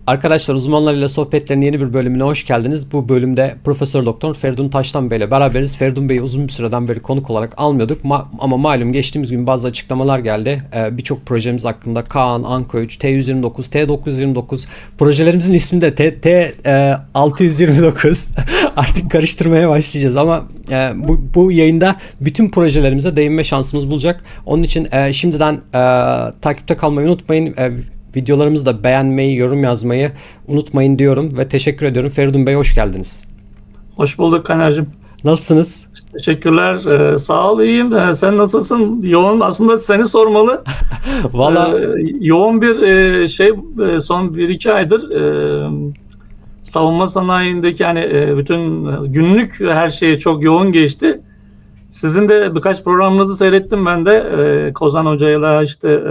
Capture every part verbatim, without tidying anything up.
Arkadaşlar uzmanlarıyla sohbetlerin yeni bir bölümüne hoş geldiniz. Bu bölümde Profesör Doktor Feridun Taştan Bey ile beraberiz. Feridun Bey'i uzun bir süreden beri konuk olarak almıyorduk. Ma- ama malum geçtiğimiz gün bazı açıklamalar geldi. Ee, Birçok projemiz hakkında Kaan, Anka üç, T yüz yirmi dokuz, T dokuz yüz yirmi dokuz projelerimizin ismi de T, T e, altı yüz yirmi dokuz. Artık karıştırmaya başlayacağız ama e, bu, bu yayında bütün projelerimize değinme şansımız bulacak. Onun için e, şimdiden e, takipte kalmayı unutmayın. E, Videolarımızı da beğenmeyi, yorum yazmayı unutmayın diyorum ve teşekkür ediyorum. Feridun Bey hoş geldiniz. Hoş bulduk Kaner'cim. Nasılsınız? Teşekkürler. Ee, sağ ol, iyiyim. Ee, sen nasılsın? Yoğun. Aslında seni sormalı. Valla ee, yoğun bir e, şey e, son bir iki aydır e, savunma sanayindeki hani e, bütün günlük her şey çok yoğun geçti. Sizin de birkaç programınızı seyrettim ben de. E, Kozan Hoca'yla işte e,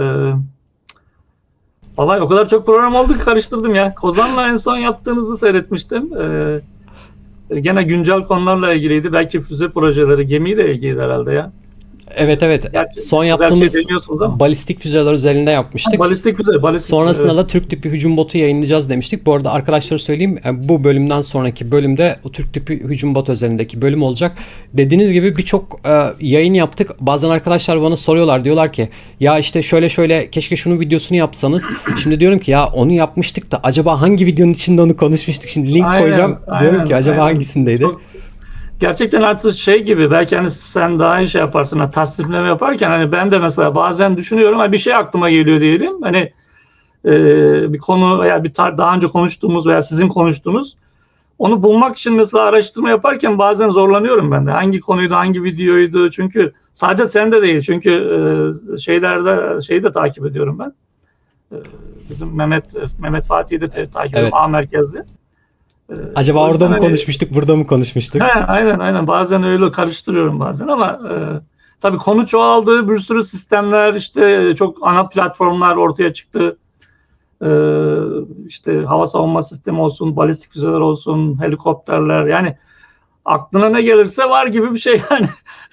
vallahi o kadar çok program oldu ki karıştırdım ya. Kozan'la en son yaptığınızı seyretmiştim. Ee, gene güncel konularla ilgiliydi. Belki füze projeleri, gemiyle ilgiliydi herhalde ya. evet evet Gerçi son şey yaptığımız şey balistik füzeler üzerinde yapmıştık. Balistik füze, balistik Sonrasında evet. da Türk tipi hücum botu yayınlayacağız demiştik. Bu arada arkadaşlara söyleyeyim, bu bölümden sonraki bölümde o Türk tipi hücum botu üzerindeki bölüm olacak. Dediğiniz gibi birçok e, yayın yaptık. Bazen arkadaşlar bana soruyorlar, diyorlar ki ya işte şöyle şöyle keşke şunun videosunu yapsanız. Şimdi diyorum ki ya onu yapmıştık da acaba hangi videonun içinde onu konuşmuştuk? Şimdi link Aynen, koyacağım. aynen, Diyorum ki acaba aynen. hangisindeydi? Çok, gerçekten artık şey gibi, belki hani sen daha iyi şey yaparsın, hani tasnifleme yaparken hani ben de mesela bazen düşünüyorum, hani bir şey aklıma geliyor diyelim, hani e, bir konu veya bir tar daha önce konuştuğumuz veya sizin konuştuğunuz, onu bulmak için mesela araştırma yaparken bazen zorlanıyorum ben de. Hangi konuydu, hangi videoydu, çünkü sadece sende değil, çünkü e, şeylerde şeyi de takip ediyorum ben. E, bizim Mehmet Mehmet Fatih'i de te- takip ediyorum, Evet. A merkezli. E, Acaba o orada yüzden mı hani- konuşmuştuk, burada mı konuşmuştuk? He, aynen aynen, bazen öyle karıştırıyorum bazen ama e, tabii konu çoğaldı, bir sürü sistemler, işte çok ana platformlar ortaya çıktı. E, işte hava savunma sistemi olsun, balistik füzeler olsun, helikopterler, yani aklına ne gelirse var gibi bir şey yani.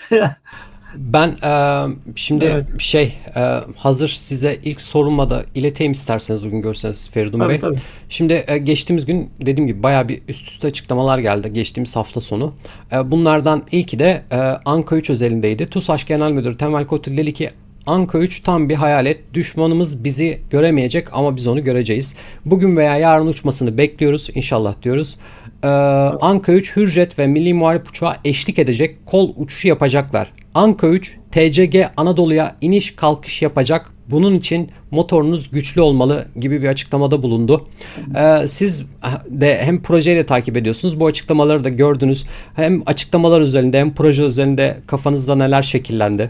Ben e, şimdi Evet. şey e, hazır size ilk soruma da ileteyim isterseniz, uygun görseniz Feridun Tabii Bey. tabii. Şimdi e, geçtiğimiz gün dediğim gibi bayağı bir üst üste açıklamalar geldi geçtiğimiz hafta sonu. E, bunlardan ilki de e, Anka üç özelindeydi. TUSAŞ Genel Müdürü Temel Kotil dedi ki Anka üç tam bir hayalet. Düşmanımız bizi göremeyecek ama biz onu göreceğiz. Bugün veya yarın uçmasını bekliyoruz. İnşallah diyoruz. Ee, Anka üç Hürjet ve Milli Muharip Uçağı eşlik edecek, kol uçuşu yapacaklar. Anka üç T C G Anadolu'ya iniş kalkış yapacak. Bunun için motorunuz güçlü olmalı gibi bir açıklamada bulundu. Ee, siz de hem projeyle takip ediyorsunuz. Bu açıklamaları da gördünüz. Hem açıklamalar üzerinde hem proje üzerinde kafanızda neler şekillendi?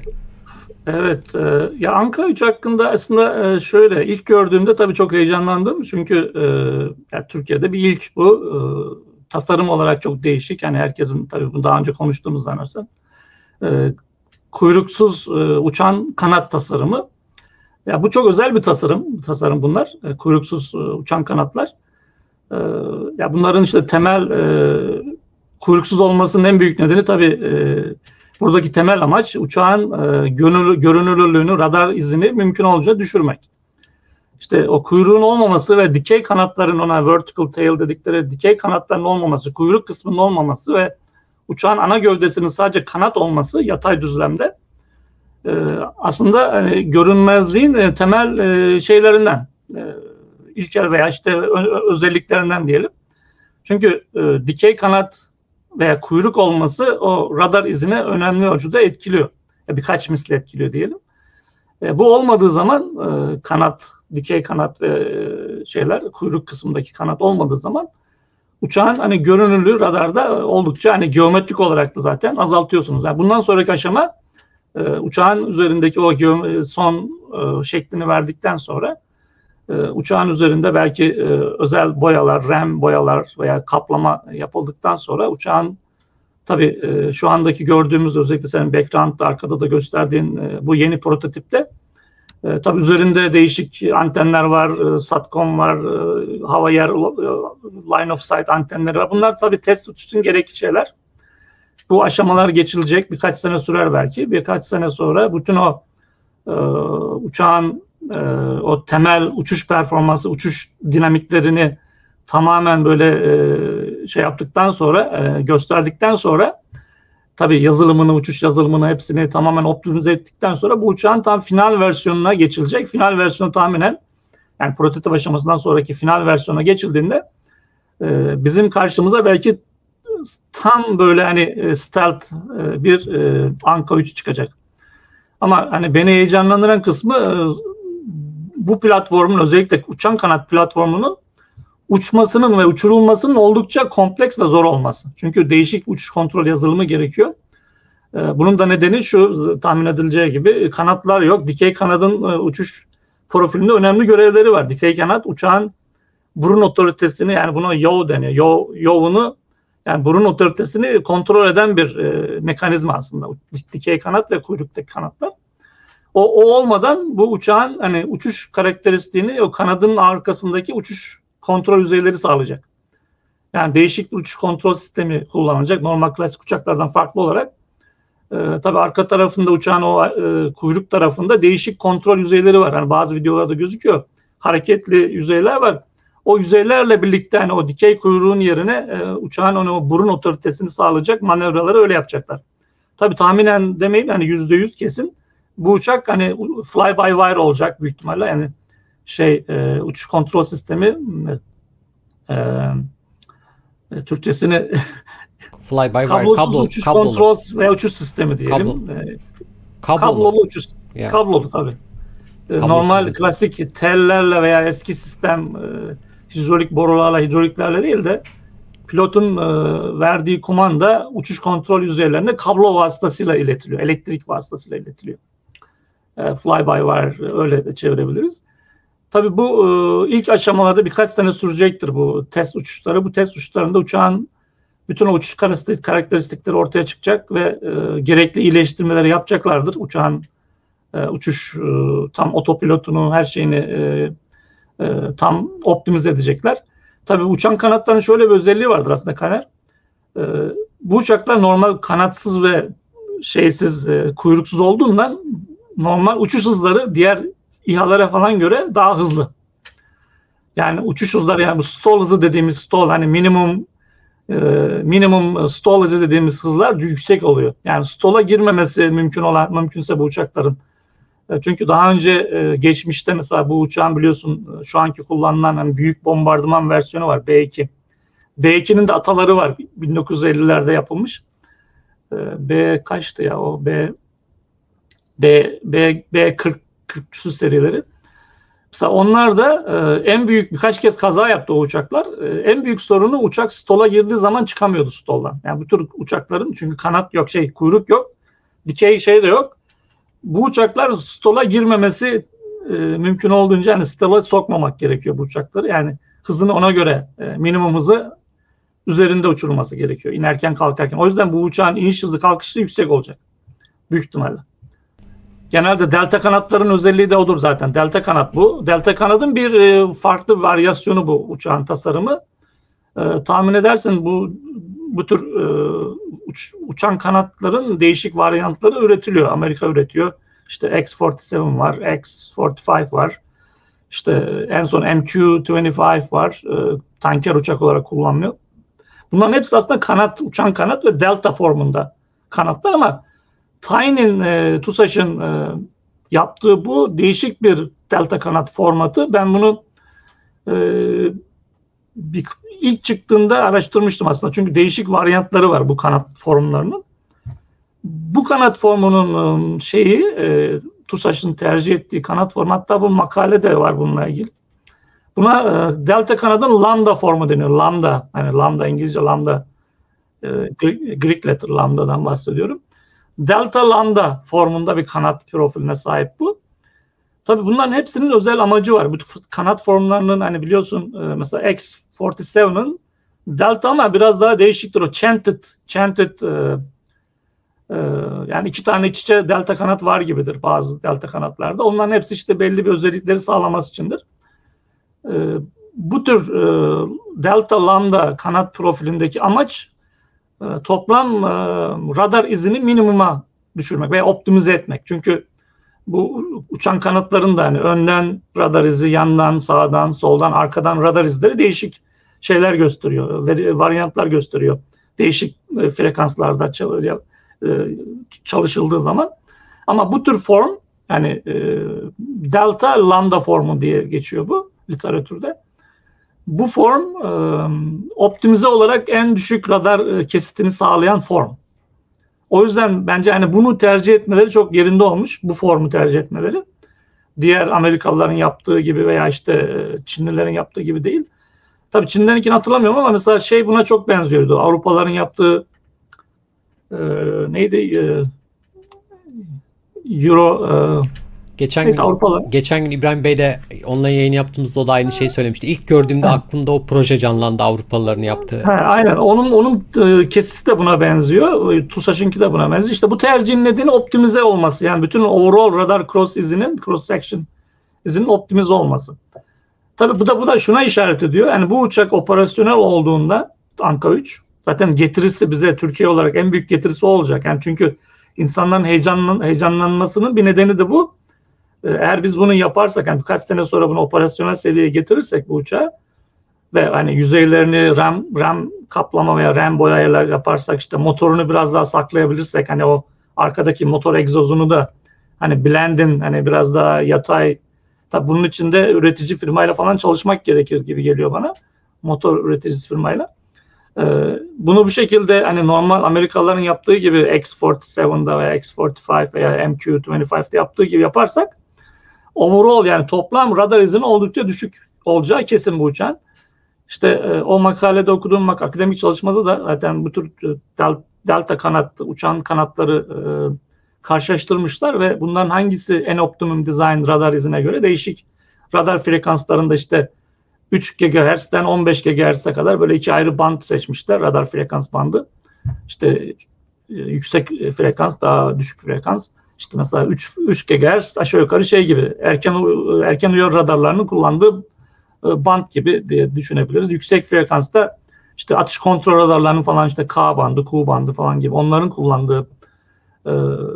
Evet, e, ya Anka üç hakkında aslında e, şöyle, ilk gördüğümde tabii çok heyecanlandım çünkü e, ya Türkiye'de bir ilk bu. E, tasarım olarak çok değişik, yani herkesin, tabii bunu daha önce konuştuğumuz zannedersem, e, kuyruksuz e, uçan kanat tasarımı. Ya bu çok özel bir tasarım, tasarım bunlar, e, kuyruksuz e, uçan kanatlar. E, ya bunların işte temel e, kuyruksuz olmasının en büyük nedeni tabii e, buradaki temel amaç uçağın e, görünür, görünürlüğünü, radar izini mümkün olunca düşürmek. İşte o kuyruğun olmaması ve dikey kanatların, ona vertical tail dedikleri dikey kanatların olmaması, kuyruk kısmının olmaması ve uçağın ana gövdesinin sadece kanat olması yatay düzlemde e, aslında hani görünmezliğin e, temel e, şeylerinden, e, ilkel veya işte ö- özelliklerinden diyelim. Çünkü e, dikey kanat veya kuyruk olması o radar izini önemli ölçüde etkiliyor. E, birkaç misli etkiliyor diyelim. E, bu olmadığı zaman e, kanat, dikey kanat ve e, şeyler, kuyruk kısmındaki kanat olmadığı zaman uçağın hani görünürlüğü radarda oldukça hani geometrik olarak da zaten azaltıyorsunuz. Yani bundan sonraki aşama e, uçağın üzerindeki o geom- son e, şeklini verdikten sonra e, uçağın üzerinde belki e, özel boyalar, rem boyalar veya kaplama yapıldıktan sonra uçağın tabii e, şu andaki gördüğümüz, özellikle senin background'da arkada da gösterdiğin e, bu yeni prototipte e, tabii üzerinde değişik antenler var, e, SATCOM var, e, hava yer, e, line of sight antenleri var. Bunlar tabii test uçuşun gerekli şeyler. Bu aşamalar geçilecek, birkaç sene sürer belki. Birkaç sene sonra bütün o e, uçağın e, o temel uçuş performansı, uçuş dinamiklerini tamamen böyle e, şey yaptıktan sonra, e, gösterdikten sonra, tabii yazılımını, uçuş yazılımını hepsini tamamen optimize ettikten sonra bu uçağın tam final versiyonuna geçilecek. Final versiyonu tahminen, yani prototip aşamasından sonraki final versiyona geçildiğinde e, bizim karşımıza belki tam böyle hani e, stealth e, bir e, Anka üç çıkacak. Ama hani beni heyecanlandıran kısmı e, bu platformun, özellikle uçan kanat platformunun uçmasının ve uçurulmasının oldukça kompleks ve zor olması. Çünkü değişik uçuş kontrol yazılımı gerekiyor. E, bunun da nedeni şu, tahmin edileceği gibi kanatlar yok. Dikey kanadın e, uçuş profilinde önemli görevleri var. Dikey kanat uçağın burun otoritesini, yani buna yaw deniyor. Yaw, yaw'unu, yani burun otoritesini kontrol eden bir e, mekanizma aslında. Dikey kanat ve kuyruktaki kanatlar. O, o olmadan bu uçağın hani uçuş karakteristiğini o kanadın arkasındaki uçuş kontrol yüzeyleri sağlayacak. Yani değişik bir uçuş kontrol sistemi kullanılacak. Normal klasik uçaklardan farklı olarak. E, tabii arka tarafında uçağın o e, kuyruk tarafında değişik kontrol yüzeyleri var. Yani bazı videolarda gözüküyor. Hareketli yüzeyler var. O yüzeylerle birlikte hani o dikey kuyruğun yerine e, uçağın onu burun otoritesini sağlayacak manevraları öyle yapacaklar. Tabii tahminen demeyeyim, hani yüzde yüz kesin bu uçak hani fly by wire olacak büyük ihtimalle. Yani şey e, uçuş kontrol sistemi e, e, Türkçesini fly by wire, kablosuz kablo, uçuş kablolu. kontrol ve uçuş sistemi diyelim. Kablo. E, Kablolu. kablolu uçuş. Yani. Kablolu tabii. E, Kablosuz normal dedi. klasik tellerle veya eski sistem e, hidrolik borularla, hidroliklerle değil de pilotun e, verdiği kumanda uçuş kontrol yüzeylerine kablo vasıtasıyla iletiliyor. Elektrik vasıtasıyla iletiliyor. E, fly by wire öyle de çevirebiliriz. Tabii bu e, ilk aşamalarda birkaç sene sürecektir bu test uçuşları. Bu test uçuşlarında uçağın bütün o uçuş karakteristikleri ortaya çıkacak ve e, gerekli iyileştirmeleri yapacaklardır. Uçağın e, uçuş e, tam otopilotunu, her şeyini e, e, tam optimize edecekler. Tabii uçan kanatların şöyle bir özelliği vardır aslında Kaner. E, bu uçaklar normal kanatsız ve şeysiz, e, kuyruksuz olduğundan normal uçuş hızları diğer İHA'lara falan göre daha hızlı. Yani uçuş hızları, yani bu stall hızı dediğimiz stall, hani minimum e, minimum stall hızı dediğimiz hızlar yüksek oluyor. Yani stall'a girmemesi mümkün olan, mümkünse bu uçakların. E, çünkü daha önce e, geçmişte mesela bu uçağın biliyorsun şu anki kullanılan hani büyük bombardıman versiyonu var, B iki. B ikinin de ataları var. bin dokuz yüz ellilerde yapılmış. E, B kaçtı ya o B B B B kırk kırk serileri. Mesela onlar da e, en büyük, birkaç kez kaza yaptı o uçaklar. E, en büyük sorunu, uçak stola girdiği zaman çıkamıyordu stoldan. Yani bu tür uçakların, çünkü kanat yok, şey kuyruk yok, dikey şey de yok. Bu uçaklar stola girmemesi e, mümkün olduğunca hani stola sokmamak gerekiyor bu uçakları. Yani hızını ona göre e, minimum hızı üzerinde uçurulması gerekiyor inerken kalkarken. O yüzden bu uçağın iniş hızı, kalkış hızı yüksek olacak büyük ihtimalle. Genelde delta kanatların özelliği de odur zaten. Delta kanat bu. Delta kanadın bir e, farklı varyasyonu bu uçağın tasarımı. E, tahmin edersin bu bu tür e, uç, uçan kanatların değişik varyantları üretiliyor. Amerika üretiyor. İşte X kırk yedi var, X kırk beş var. İşte en son M Q yirmi beş var. E, tanker uçak olarak kullanılıyor. Bunların hepsi aslında kanat, uçan kanat ve delta formunda kanatlar, ama Tyne'in, e, TUSAŞ'ın e, yaptığı bu değişik bir delta kanat formatı. Ben bunu e, bir, ilk çıktığında araştırmıştım aslında. Çünkü değişik varyantları var bu kanat formlarının. Bu kanat formunun şeyi, e, TUSAŞ'ın tercih ettiği kanat formu, hatta bu makale de var bununla ilgili. Buna e, delta kanadın lambda formu deniyor. Lambda, hani lambda, İngilizce lambda, e, Greek letter lambda'dan bahsediyorum. Delta lambda formunda bir kanat profiline sahip bu. Tabii bunların hepsinin özel amacı var. Bu kanat formlarının, hani biliyorsun mesela X kırk yedinin delta ama biraz daha değişiktir. O chanted, chanted e, e, yani iki tane iç içe delta kanat var gibidir bazı delta kanatlarda. Onların hepsi işte belli bir özellikleri sağlaması içindir. E, bu tür e, delta lambda kanat profilindeki amaç toplam radar izini minimuma düşürmek veya optimize etmek. Çünkü bu uçan kanatların da hani önden radar izi, yandan, sağdan, soldan, arkadan radar izleri değişik şeyler gösteriyor, varyantlar gösteriyor. Değişik e, frekanslarda çalışıldığı zaman. Ama bu tür form, yani e, delta lambda formu diye geçiyor bu literatürde. Bu form e, optimize olarak en düşük radar e, kesitini sağlayan form. O yüzden bence hani bunu tercih etmeleri çok yerinde olmuş. Bu formu tercih etmeleri. Diğer Amerikalıların yaptığı gibi veya işte Çinlilerin yaptığı gibi değil. Tabii Çinlilerinkini hatırlamıyorum ama mesela şey buna çok benziyordu. Avrupalıların yaptığı e, neydi? E, Euro e, Geçen neyse, gün Avrupalı. geçen gün İbrahim Bey de online yayın yaptığımızda o da aynı şeyi söylemişti. İlk gördüğümde Evet. aklımda o proje canlandı, Avrupalıların yaptığı. Ha, aynen. Onun onun e, kesiti de buna benziyor. E, TUSAŞ'ınki de buna benziyor. İşte bu tercihin nedeni optimize olması. Yani bütün overall radar cross izinin, cross section izinin optimize olması. Tabii bu da bu da şuna işaret ediyor. Yani bu uçak operasyonel olduğunda Anka üç zaten getirisi bize Türkiye olarak en büyük getirisi o olacak. Yani çünkü insanların heyecanlan, heyecanlanmasının bir nedeni de bu. Eğer biz bunu yaparsak, yani birkaç sene sonra bunu operasyonel seviyeye getirirsek bu uçağı ve hani yüzeylerini RAM RAM kaplama veya RAM boyayla yaparsak, işte motorunu biraz daha saklayabilirsek, hani o arkadaki motor egzozunu da hani blendin, hani biraz daha yatay. Tabii bunun için de üretici firmayla falan çalışmak gerekir gibi geliyor bana. Motor üreticisi firmayla. Ee, bunu bu şekilde hani normal Amerikalıların yaptığı gibi X kırk yedi'de veya X kırk beş veya M Q yirmi beş'te yaptığı gibi yaparsak overall, yani toplam radar izinin oldukça düşük olacağı kesin bu uçağın. İşte e, o makalede okuduğum mak akademik çalışmada da zaten bu tür del delta kanat, uçan kanatları e, karşılaştırmışlar ve bunların hangisi en optimum design radar izine göre değişik radar frekanslarında işte üç gigahertz'ten on beş gigahertz'e kadar böyle iki ayrı band seçmişler, radar frekans bandı. İşte e, yüksek frekans, daha düşük frekans. İşte mesela üç, üç gigahertz aşağı yukarı şey gibi, erken erken uyarı radarlarının kullandığı band gibi diye düşünebiliriz. Yüksek frekansta işte atış kontrol radarlarının falan işte K bandı, Q bandı falan gibi onların kullandığı e,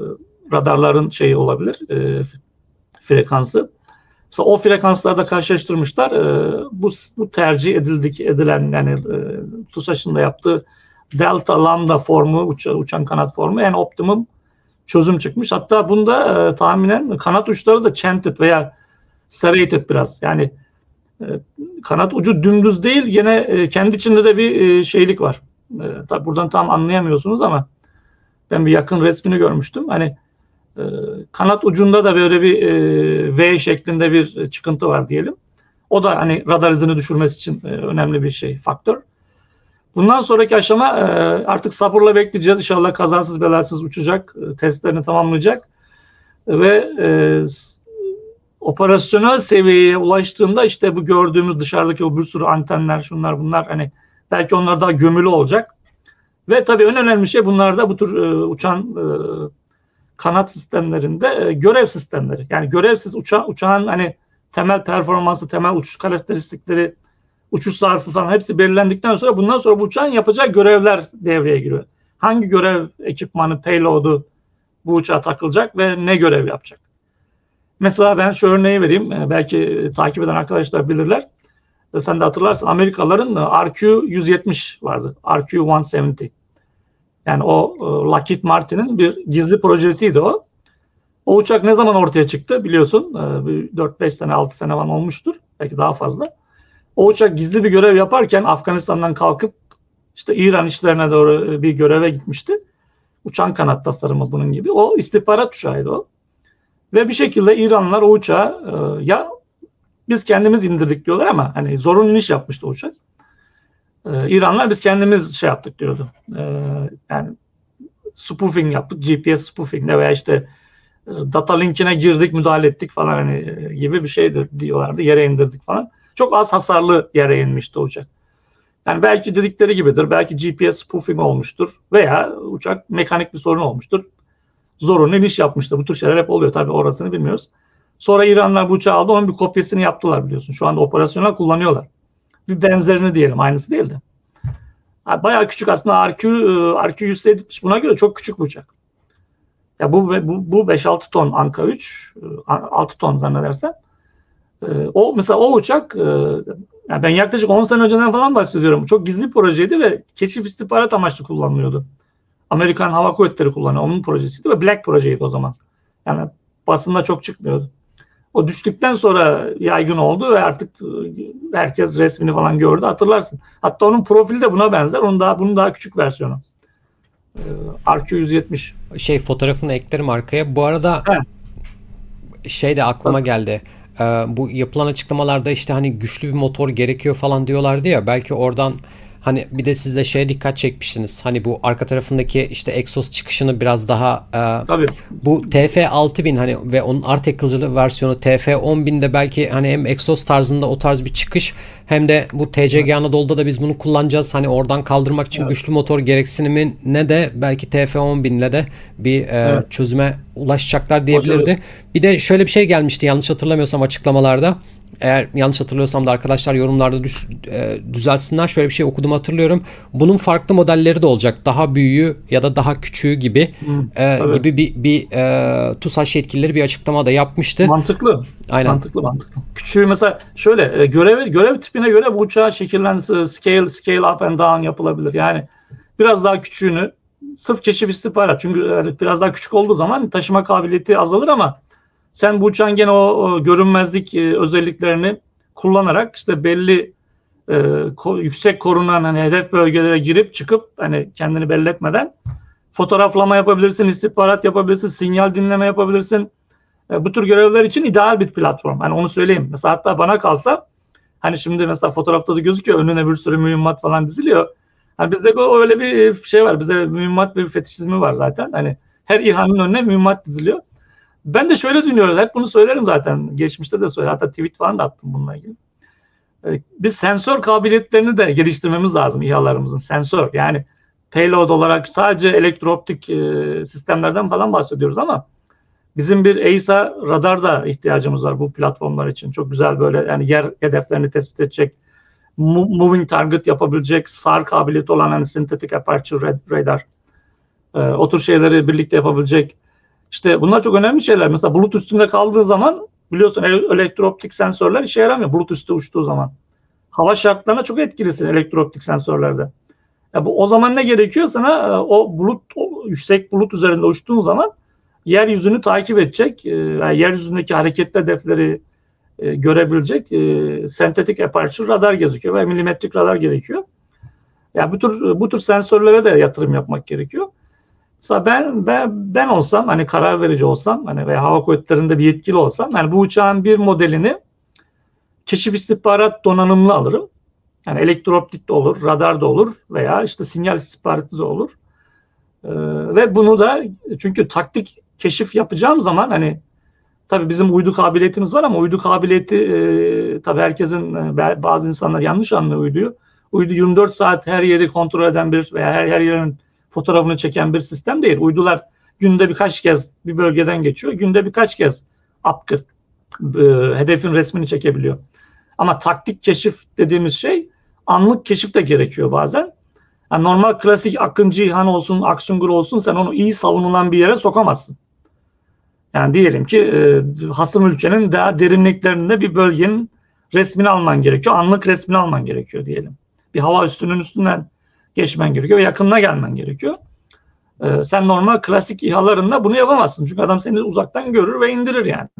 radarların şeyi olabilir, e, frekansı. Mesela o frekanslarda karşılaştırmışlar. E, bu, bu tercih edildik, edilen yani e, TUSAŞ'ın da yaptığı delta lambda formu, uça, uçan kanat formu en optimum çözüm çıkmış. Hatta bunda e, tahminen kanat uçları da chanted veya serrated biraz. Yani e, kanat ucu dümdüz değil, yine e, kendi içinde de bir e, şeylik var. E, tabi buradan tam anlayamıyorsunuz ama ben bir yakın resmini görmüştüm. Hani e, kanat ucunda da böyle bir e, V şeklinde bir çıkıntı var diyelim. O da hani radar izini düşürmesi için e, önemli bir şey, faktör. Bundan sonraki aşama e, artık sabırla bekleyeceğiz. İnşallah kazasız belasız uçacak, e, testlerini tamamlayacak ve e, operasyonel seviyeye ulaştığında işte bu gördüğümüz dışarıdaki o bir sürü antenler, şunlar bunlar, hani belki onlar daha gömülü olacak. Ve tabii en önemli şey bunlarda bu tür e, uçan e, kanat sistemlerinde e, görev sistemleri. Yani görevsiz uça, uçağın hani temel performansı, temel uçuş karakteristikleri, uçuş zarfı falan hepsi belirlendikten sonra bundan sonra bu uçağın yapacağı görevler devreye giriyor. Hangi görev ekipmanı, payload'u bu uçağa takılacak ve ne görev yapacak? Mesela ben şu örneği vereyim. Belki takip eden arkadaşlar bilirler. Sen de hatırlarsın. Amerikalıların R Q yüz yetmiş vardı. R Q yüz yetmiş. Yani o Lockheed Martin'in bir gizli projesiydi o. O uçak ne zaman ortaya çıktı biliyorsun. dört beş sene, altı sene falan olmuştur. Belki daha fazla. O uçak gizli bir görev yaparken Afganistan'dan kalkıp işte İran işlerine doğru bir göreve gitmişti. Uçan kanat tasarımı bunun gibi. O istihbarat uçağıydı o. Ve bir şekilde İranlılar o uçağı e, ya biz kendimiz indirdik diyorlar ama hani zorunlu iş yapmıştı o uçak. E, İranlılar biz kendimiz şey yaptık diyordu. E, yani spoofing yaptık. G P S spoofing veya işte e, data linkine girdik, müdahale ettik falan hani e, gibi bir şeydir diyorlardı. Yere indirdik falan. Çok az hasarlı yere inmişti o uçak. Yani belki dedikleri gibidir. Belki G P S spoofing olmuştur veya uçak mekanik bir sorun olmuştur. Zorunlu iniş yapmıştı. Bu tür şeyler hep oluyor. Tabii orasını bilmiyoruz. Sonra İranlılar bu uçağı aldı. Onun bir kopyasını yaptılar biliyorsun. Şu anda operasyonel kullanıyorlar. Bir benzerini diyelim. Aynısı değil de. Bayağı küçük aslında. R Q, R Q yüz yetmiş buna göre çok küçük bir uçak. Ya bu bu, bu beş altı ton Anka üç, altı ton zannedersem. O mesela o uçak, yani ben yaklaşık on sene önceden falan bahsediyorum. Çok gizli bir projeydi ve keşif istihbarat amaçlı kullanılıyordu. Amerikan Hava Kuvvetleri kullanıyor. Onun projesiydi ve Black projeydi o zaman. Yani basında çok çıkmıyordu. O düştükten sonra yaygın oldu ve artık herkes resmini falan gördü. Hatırlarsın. Hatta onun profili de buna benzer. Onun daha bunun daha küçük versiyonu. R Q yüz yetmiş. Şey, fotoğrafını eklerim arkaya. Bu arada He. şey de aklıma geldi. Ee, bu yapılan açıklamalarda işte hani güçlü bir motor gerekiyor falan diyorlardı ya. Belki oradan hani bir de siz de şeye dikkat çekmiştiniz. Hani bu arka tarafındaki işte egzoz çıkışını biraz daha e, Tabii. bu T F altı bin hani ve onun art yakılıcı versiyonu T F on binde belki hani hem egzoz tarzında o tarz bir çıkış hem de bu T C G Anadolu'da da biz bunu kullanacağız. Hani oradan kaldırmak için evet. güçlü motor gereksinimine de belki T F on binle de bir e, evet. çözüme ulaşacaklar diyebilirdi. Evet. Bir de şöyle bir şey gelmişti yanlış hatırlamıyorsam açıklamalarda. Eğer yanlış hatırlıyorsam da arkadaşlar yorumlarda düz, e, düzeltsinler. Şöyle bir şey okuduğumu hatırlıyorum. Bunun farklı modelleri de olacak. Daha büyüğü ya da daha küçüğü gibi hmm, e, evet. gibi bir, bir e, TUSAŞ yetkilileri bir açıklama da yapmıştı. Mantıklı. Aynen. Mantıklı mantıklı. Küçüğü mesela şöyle e, görev görev tipine göre bu uçağı şekillenmesi, scale scale up and down yapılabilir. Yani biraz daha küçüğünü sırf keşif istihbarat. Çünkü yani biraz daha küçük olduğu zaman taşıma kabiliyeti azalır ama sen bu uçağın gene o, o görünmezlik e, özelliklerini kullanarak işte belli e, ko, yüksek korunan hani hedef bölgelere girip çıkıp hani kendini belli etmeden fotoğraflama yapabilirsin, istihbarat yapabilirsin, sinyal dinleme yapabilirsin. E, bu tür görevler için ideal bir platform. Hani onu söyleyeyim. Mesela hatta bana kalsa hani şimdi mesela fotoğrafta da gözüküyor önüne bir sürü mühimmat falan diziliyor. Hani bizde öyle bir şey var. Bize mühimmat bir fetişizmi var zaten. Hani her İHA'nın önüne mühimmat diziliyor. Ben de şöyle düşünüyorum. Hep bunu söylerim zaten. Geçmişte de söyledim. Hatta tweet falan da attım bununla ilgili. Biz sensör kabiliyetlerini de geliştirmemiz lazım İHA'larımızın. Sensör yani payload olarak sadece elektrooptik sistemlerden falan bahsediyoruz ama bizim bir E İSA radar da ihtiyacımız var bu platformlar için. Çok güzel böyle yani yer hedeflerini tespit edecek, moving target yapabilecek, S A R kabiliyeti olan hani synthetic aperture radar, o tür şeyleri birlikte yapabilecek. İşte bunlar çok önemli şeyler. Mesela bulut üstünde kaldığı zaman biliyorsun elektrooptik sensörler işe yaramıyor bulut üstü uçtuğu zaman. Hava şartlarına çok etkilisin elektrooptik sensörlerde. Ya bu, o zaman ne gerekiyor sana? O bulut, o yüksek bulut üzerinde uçtuğun zaman yeryüzünü takip edecek, yani yeryüzündeki hareketli hedefleri e, görebilecek e, sentetik aperture radar gerekiyor ve milimetrik radar gerekiyor. Yani bu tür bu tür sensörlere de yatırım yapmak gerekiyor. Mesela ben ben ben olsam hani karar verici olsam hani veya hava kuvvetlerinde bir yetkili olsam hani bu uçağın bir modelini keşif istihbarat donanımlı alırım. Yani elektrooptik de olur, radar da olur veya işte sinyal istihbaratı da olur. Ee, ve bunu da çünkü taktik keşif yapacağım zaman hani tabii bizim uydu kabiliyetimiz var ama uydu kabiliyeti e, tabii herkesin e, bazı insanlar yanlış anlıyor uyduyu. Uydu yirmi dört saat her yeri kontrol eden bir veya her, her yerin fotoğrafını çeken bir sistem değil. Uydular günde birkaç kez bir bölgeden geçiyor. Günde birkaç kez upgrade, e, hedefin resmini çekebiliyor. Ama taktik keşif dediğimiz şey anlık keşif de gerekiyor bazen. Yani normal klasik Akıncı İHAN olsun, Aksungur olsun sen onu iyi savunulan bir yere sokamazsın. Yani diyelim ki e, hasım ülkenin daha derinliklerinde bir bölgenin resmini alman gerekiyor. Anlık resmini alman gerekiyor diyelim. Bir hava üssünün üstünden geçmen gerekiyor ve yakınına gelmen gerekiyor. Ee, sen normal klasik İHA'larında bunu yapamazsın. Çünkü adam seni uzaktan görür ve indirir yani.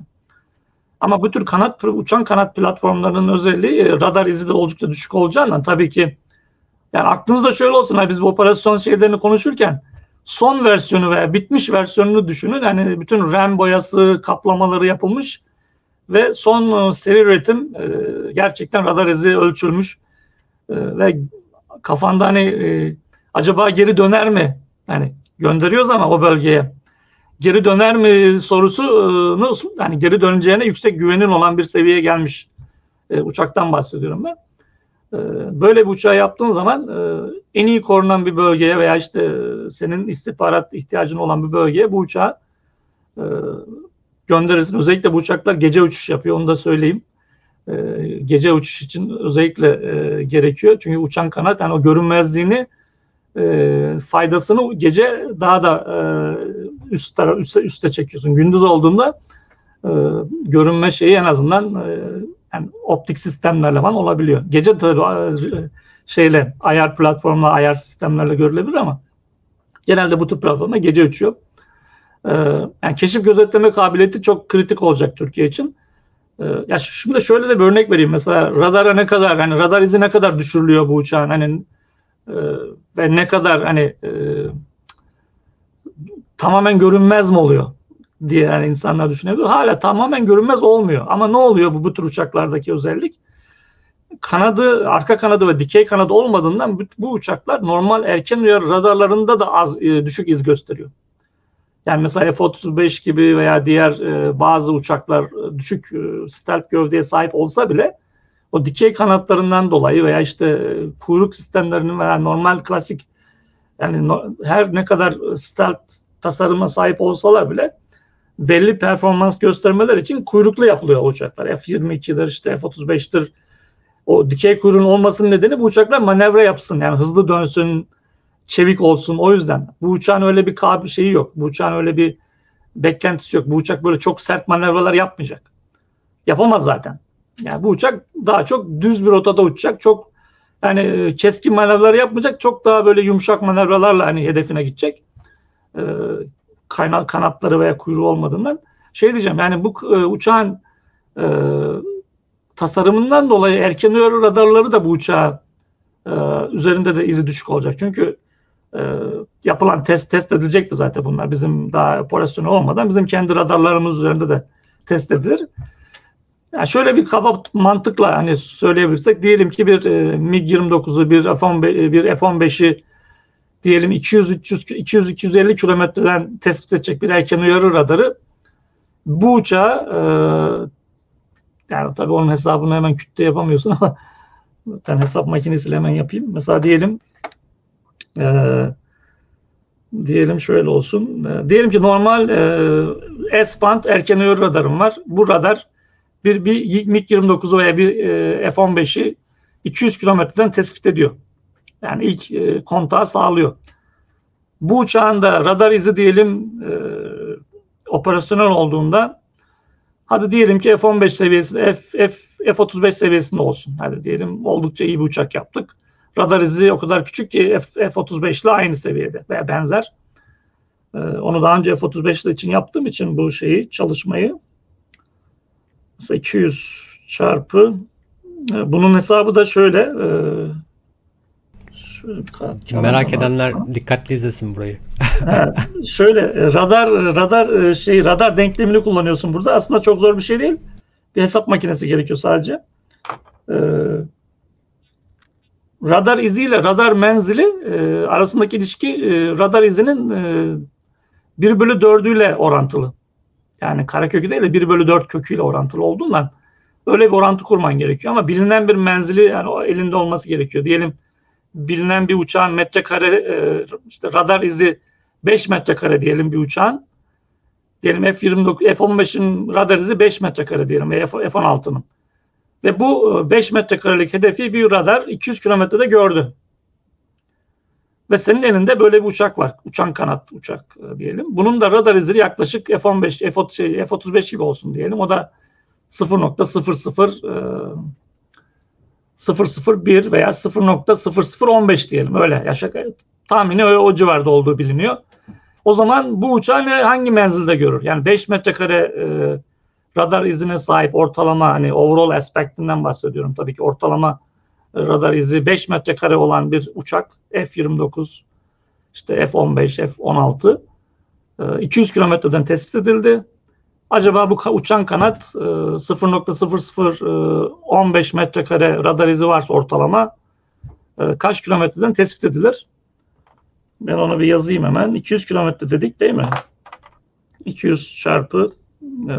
Ama bu tür kanat uçan kanat platformlarının özelliği radar izi de oldukça düşük olacağından tabii ki yani aklınızda şöyle olsun. Hani biz bu operasyon şeylerini konuşurken son versiyonu veya bitmiş versiyonunu düşünün. Hani bütün RAM boyası, kaplamaları yapılmış ve son seri üretim gerçekten radar izi ölçülmüş ve kafanda hani e, acaba geri döner mi? Yani gönderiyoruz ama o bölgeye geri döner mi sorusunu yani geri döneceğine yüksek güvenin olan bir seviyeye gelmiş e, uçaktan bahsediyorum ben. E, böyle bir uçağı yaptığın zaman e, en iyi korunan bir bölgeye veya işte senin istihbarat ihtiyacın olan bir bölgeye bu uçağı e, gönderirsin. Özellikle bu uçaklar gece uçuş yapıyor onu da söyleyeyim. Gece uçuş için özellikle e, gerekiyor. Çünkü uçan kanat yani o görünmezliğini e, faydasını gece daha da e, üst tarafa üste, üste çekiyorsun. Gündüz olduğunda e, görünme şeyi en azından e, yani optik sistemlerle falan olabiliyor. Gece tabii e, şeyle ayar platformla ayar sistemlerle görülebilir ama genelde bu tür platformlar gece uçuyor. E, yani keşif gözetleme kabiliyeti çok kritik olacak Türkiye için. E, ya şimdi şöyle de bir örnek vereyim. Mesela radara ne kadar hani radar izi ne kadar düşürülüyor bu uçağın hani e, ve ne kadar hani e, tamamen görünmez mi oluyor diye yani insanlar düşünebilir. Hala tamamen görünmez olmuyor. Ama ne oluyor bu bu tür uçaklardaki özellik? Kanadı, arka kanadı ve dikey kanadı olmadığından bu, bu uçaklar normal erken uyarı radarlarında da az e, düşük iz gösteriyor. Yani mesela F otuz beş gibi veya diğer e, bazı uçaklar e, düşük e, stealth gövdeye sahip olsa bile o dikey kanatlarından dolayı veya işte e, kuyruk sistemlerinin veya normal klasik yani no, her ne kadar stealth tasarıma sahip olsalar bile belli performans göstermeler için kuyruklu yapılıyor o uçaklar. F yirmi iki'dir işte F otuz beş'tir. O dikey kuyruğun olmasının nedeni bu uçaklar manevra yapsın. Yani hızlı dönsün, çevik olsun. O yüzden bu uçağın öyle bir kabil şeyi yok. Bu uçağın öyle bir beklentisi yok. Bu uçak böyle çok sert manevralar yapmayacak. Yapamaz zaten. Yani bu uçak daha çok düz bir rotada uçacak. Çok yani keskin manevralar yapmayacak. Çok daha böyle yumuşak manevralarla hani hedefine gidecek. Ee, kayna, kanatları veya kuyruğu olmadığından şey diyeceğim yani bu e, uçağın e, tasarımından dolayı erken uyarı radarları da bu uçağa e, üzerinde de izi düşük olacak. Çünkü e, yapılan test test edilecekti zaten bunlar. Bizim daha operasyonu olmadan bizim kendi radarlarımız üzerinde de test edilir. Yani şöyle bir kaba mantıkla hani söyleyebilirsek diyelim ki bir e, MiG yirmi dokuz'u bir F on beş, bir F on beş'i diyelim iki yüz üç yüz iki yüz iki yüz elli kilometreden tespit edecek bir erken uyarı radarı bu uçağa e, yani tabii onun hesabını hemen kütle yapamıyorsun ama ben hesap makinesiyle hemen yapayım. Mesela diyelim e, diyelim şöyle olsun. E, diyelim ki normal e, S-band erken uyarı radarım var. Bu radar bir, bir MiG yirmi dokuz'u veya bir e, F on beş'i iki yüz kilometreden tespit ediyor. Yani ilk e, kontağı sağlıyor. Bu uçağın da radar izi diyelim e, operasyonel olduğunda hadi diyelim ki F on beş seviyesinde F, F, F otuz beş seviyesinde olsun. Hadi diyelim oldukça iyi bir uçak yaptık. Radar izi o kadar küçük ki F, F otuz beş ile aynı seviyede veya benzer. E, onu daha önce F otuz beş için yaptığım için bu şeyi çalışmayı mesela iki yüz çarpı e, bunun hesabı da şöyle e, merak edenler dikkatli izlesin burayı. Ha, şöyle radar radar şey radar denklemini kullanıyorsun burada. Aslında çok zor bir şey değil. Bir hesap makinesi gerekiyor sadece. Ee, radar iziyle radar menzili e, arasındaki ilişki e, radar izinin e, bir bölü dördüyle orantılı. Yani karekökü değil de bir bölü dört köküyle orantılı olduğundan öyle bir orantı kurman gerekiyor ama bilinen bir menzili yani o elinde olması gerekiyor. Diyelim bilinen bir uçağın metrekare e, işte radar izi beş metrekare diyelim bir uçağın. Diyelim F yirmi dokuz, F on beş'in radar izi beş metrekare diyelim veya F on altı'nın. Ve bu beş metrekarelik hedefi bir radar iki yüz kilometrede gördü. Ve senin elinde böyle bir uçak var. Uçan kanat uçak diyelim. Bunun da radar izi yaklaşık F on beş, F otuz beş gibi olsun diyelim. O da sıfır nokta sıfır sıfır sıfır sıfır bir veya sıfır nokta sıfır sıfır on beş diyelim. Öyle yaşa, tahmini öyle o civarda olduğu biliniyor. O zaman bu uçağı hangi menzilde görür? Yani beş metrekare e, radar izine sahip ortalama hani overall aspektinden bahsediyorum. Tabii ki ortalama e, radar izi beş metrekare olan bir uçak F yirmi dokuz, işte F on beş, F on altı e, iki yüz kilometreden tespit edildi. Acaba bu uçan kanat e, sıfır nokta sıfır sıfır on beş metrekare radar izi varsa ortalama e, kaç kilometreden tespit edilir? Ben onu bir yazayım hemen. iki yüz kilometre dedik değil mi? iki yüz çarpı e,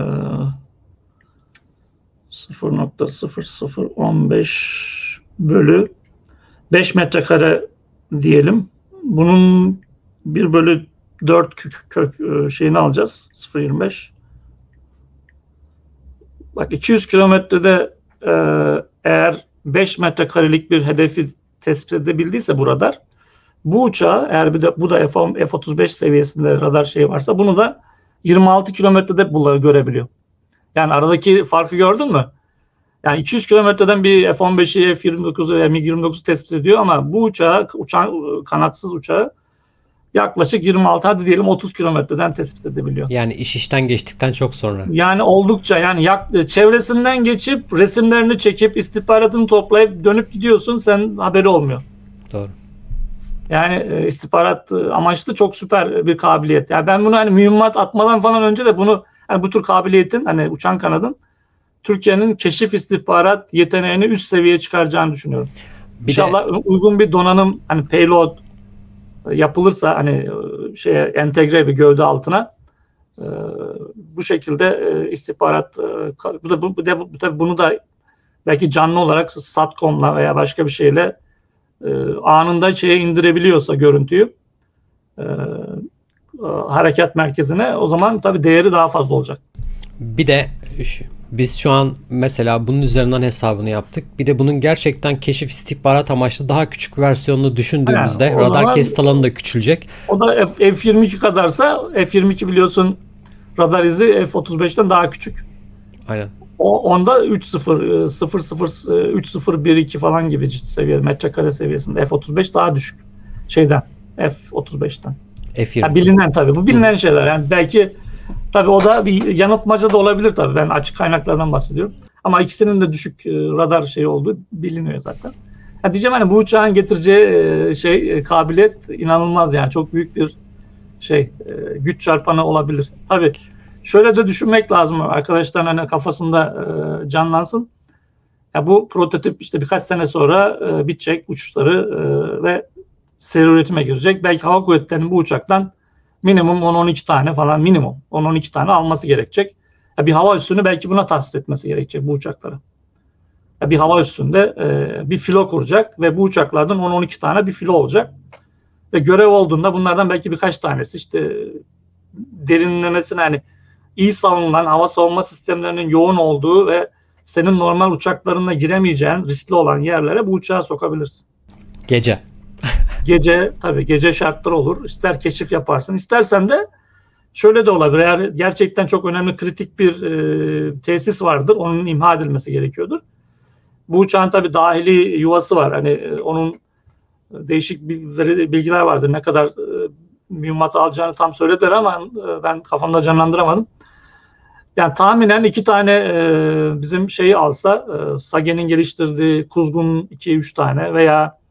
sıfır nokta sıfır sıfır on beş bölü beş metrekare diyelim. Bunun bir bölü dört kök, kök şeyini alacağız. sıfır virgül yirmi beş. Bak iki yüz kilometrede e, eğer beş metrekarelik bir hedefi tespit edebildiyse bu radar Bu uçağı eğer bir de bu da F otuz beş seviyesinde radar şeyi varsa bunu da yirmi altı kilometrede bunları görebiliyor. Yani aradaki farkı gördün mü? Yani iki yüz kilometreden bir F on beşi, F yirmi dokuzu, MiG yirmi dokuz tespit ediyor ama bu uçağı, uçağın kanatsız uçağı yaklaşık yirmi altı, hadi diyelim otuz kilometreden tespit edebiliyor. Yani iş işten geçtikten çok sonra. Yani oldukça, yani yak, çevresinden geçip resimlerini çekip istihbaratını toplayıp dönüp gidiyorsun, sen haberi olmuyor. Doğru. Yani e, istihbarat amaçlı çok süper bir kabiliyet. Yani ben bunu hani mühimmat atmadan falan önce de bunu, hani bu tür kabiliyetin, hani uçan kanadın Türkiye'nin keşif istihbarat yeteneğini üst seviyeye çıkaracağını düşünüyorum. Bir İnşallah de, uygun bir donanım, hani payload yapılırsa, hani şeye entegre bir gövde altına e, bu şekilde e, istihbarat e, bu da bu, bu da bu, tabii bunu da belki canlı olarak SATCOM'la veya başka bir şeyle e, anında şeye indirebiliyorsa görüntüyü e, e, harekat merkezine, o zaman tabii değeri daha fazla olacak. Bir de şu, biz şu an mesela bunun üzerinden hesabını yaptık. Bir de bunun gerçekten keşif istihbarat amaçlı daha küçük versiyonunu düşündüğümüzde yani radar kesit alanı da küçülecek. O da F yirmi iki kadarsa, F yirmi iki biliyorsun radar izi F otuz beşten daha küçük. Aynen. O onda üç sıfır sıfır sıfır üç sıfır bir iki falan gibi seviye, metrekare seviyesinde. F otuz beş daha düşük şeyden, F otuz beşten. F yirmi. Yani bilinen tabii. Bu bilinen Hı. şeyler. Yani belki tabii o da bir yanıltmaca da olabilir tabii. Ben açık kaynaklardan bahsediyorum. Ama ikisinin de düşük radar şeyi olduğu biliniyor zaten. Ya diyeceğim hani bu uçağın getireceği şey kabiliyet inanılmaz, yani çok büyük bir şey güç çarpanı olabilir. Tabii şöyle de düşünmek lazım arkadaşlar, hani kafasında canlansın. Ya bu prototip işte birkaç sene sonra bitecek uçuşları ve seri üretime girecek. Belki hava kuvvetlerinin bu uçaktan minimum on on iki tane falan, minimum on on iki tane alması gerekecek. Ya bir hava üssünü belki buna tahsis etmesi gerekecek bu uçaklara. Ya bir hava üssünde e, bir filo kuracak ve bu uçaklardan on on iki tane bir filo olacak. Ve görev olduğunda bunlardan belki birkaç tanesi işte derinlemesine, hani iyi savunulan hava savunma sistemlerinin yoğun olduğu ve senin normal uçaklarına giremeyeceğin riskli olan yerlere bu uçağı sokabilirsin. Gece. Gece tabii, gece şartları olur. İster keşif yaparsın, istersen de şöyle de olabilir. Eğer gerçekten çok önemli kritik bir e, tesis vardır, onun imha edilmesi gerekiyordur. Bu uçağın tabii dahili yuvası var. Hani e, onun değişik bilgileri, bilgiler vardır. Ne kadar e, mühimmat alacağını tam söylediler ama e, ben kafamda canlandıramadım. Yani tahminen iki tane e, bizim şeyi alsa, e, SAGE'nin geliştirdiği Kuzgun iki üç tane veya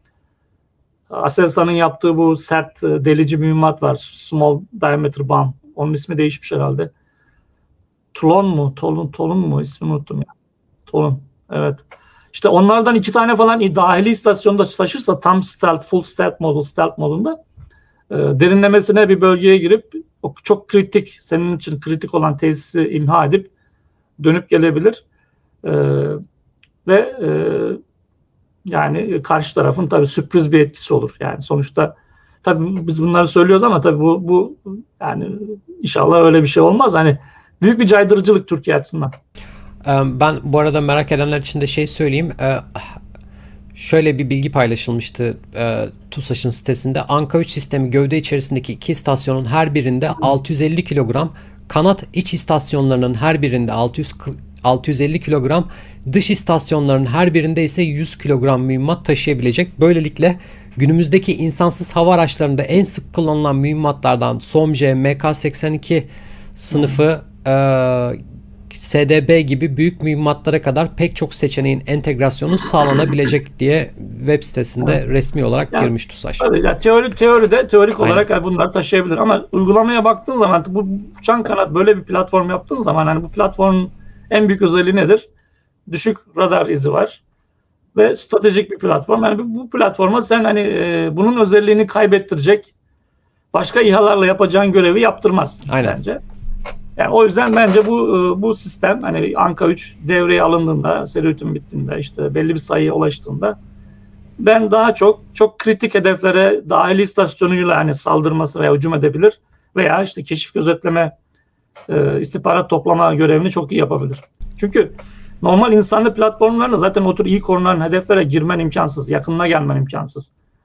Aselsan'ın yaptığı bu sert delici mühimmat var. Small Diameter Bomb. Onun ismi değişmiş herhalde. Tolun mu? Tolun, Tolun mu? İsmini unuttum ya. Tolun. Evet. İşte onlardan iki tane falan dahili istasyonda taşırsa, tam stealth, full stealth model, stealth modunda e, derinlemesine bir bölgeye girip o çok kritik, senin için kritik olan tesisi imha edip dönüp gelebilir. E, ve e, yani karşı tarafın tabii sürpriz bir etkisi olur. Yani sonuçta tabii biz bunları söylüyoruz ama tabii bu, bu yani inşallah öyle bir şey olmaz. Hani büyük bir caydırıcılık Türkiye açısından. Ben bu arada merak edenler için de şey söyleyeyim. Şöyle bir bilgi paylaşılmıştı TUSAŞ'ın sitesinde. Anka üç sistemi gövde içerisindeki iki istasyonun her birinde altı yüz elli kilogram, kanat iç istasyonlarının her birinde altı yüz altı yüz elli kilogram, dış istasyonların her birinde ise yüz kilogram mühimmat taşıyabilecek. Böylelikle günümüzdeki insansız hava araçlarında en sık kullanılan mühimmatlardan SOMJE, M K seksen iki sınıfı, e, S D B gibi büyük mühimmatlara kadar pek çok seçeneğin entegrasyonu sağlanabilecek diye web sitesinde evet. resmi olarak yani, girmiş TUSAŞ. Tabii ya, teori teoride teorik Aynen. olarak yani bunları taşıyabilir ama uygulamaya baktığın zaman, bu uçan kanat böyle bir platform yaptığın zaman, hani bu platformun en büyük özelliği nedir? Düşük radar izi var ve stratejik bir platform. Yani bu platforma sen hani e, bunun özelliğini kaybettirecek başka İHA'larla yapacağın görevi yaptırmaz Aynen. bence. Yani o yüzden bence bu bu sistem, hani Anka üç devreye alındığında, seri üretim bittiğinde, işte belli bir sayıya ulaştığında, ben daha çok çok kritik hedeflere dahili istasyonuyla hani saldırması veya hücum edebilir veya işte keşif, gözetleme, e, istihbarat toplama görevini çok iyi yapabilir. Çünkü normal insanlı platformlarla zaten o tür iyi korunan hedeflere girmen imkansız, yakınına gelmen imkansız.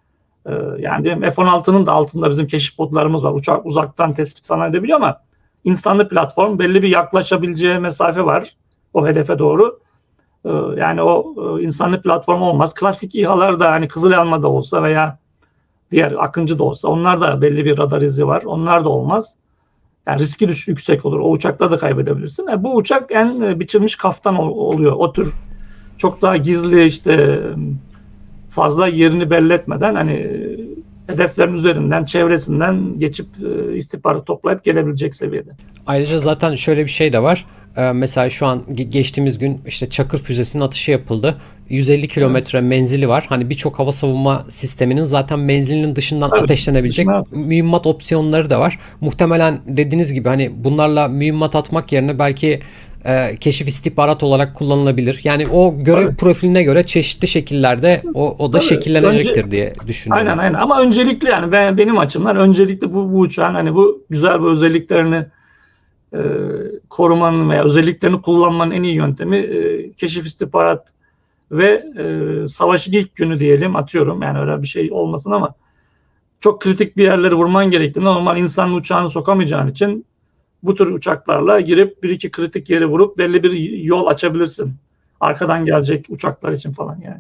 Ee, yani diyelim F on altının da altında bizim keşif botlarımız var. Uçak uzaktan tespit falan edebiliyor ama insanlı platform belli bir yaklaşabileceği mesafe var o hedefe doğru. Ee, yani o e, insanlı platform olmaz. Klasik İHA'lar da hani Kızılelma da olsa veya diğer Akıncı da olsa onlar da belli bir radar izi var. Onlar da olmaz. Yani riski düş yüksek olur. O uçakları da kaybedebilirsin. Yani bu uçak en e, biçilmiş kaftan ol, oluyor. O tür çok daha gizli işte fazla yerini belli etmeden hani e, hedeflerin üzerinden, çevresinden geçip e, istihbarat toplayıp gelebilecek seviyede. Ayrıca zaten şöyle bir şey de var. Ee, mesela şu an ge- geçtiğimiz gün işte Çakır füzesinin atışı yapıldı. yüz elli kilometre evet. menzili var. Hani birçok hava savunma sisteminin zaten menzilinin dışından evet. ateşlenebilecek evet. mühimmat opsiyonları da var. Muhtemelen dediğiniz gibi hani bunlarla mühimmat atmak yerine belki e, keşif istihbarat olarak kullanılabilir. Yani o görev evet. profiline göre çeşitli şekillerde o, o da evet. şekillenecektir Önce, diye düşünüyorum. Aynen aynen ama öncelikli yani ben, benim açımdan öncelikli bu, bu uçağın hani bu güzel bu özelliklerini e, korumanın veya özelliklerini kullanmanın en iyi yöntemi e, keşif istihbarat ve e, savaşın ilk günü diyelim atıyorum yani öyle bir şey olmasın ama çok kritik bir yerleri vurman gerektiğinde normal insanın uçağını sokamayacağın için bu tür uçaklarla girip bir iki kritik yeri vurup belli bir yol açabilirsin. Arkadan gelecek uçaklar için falan yani.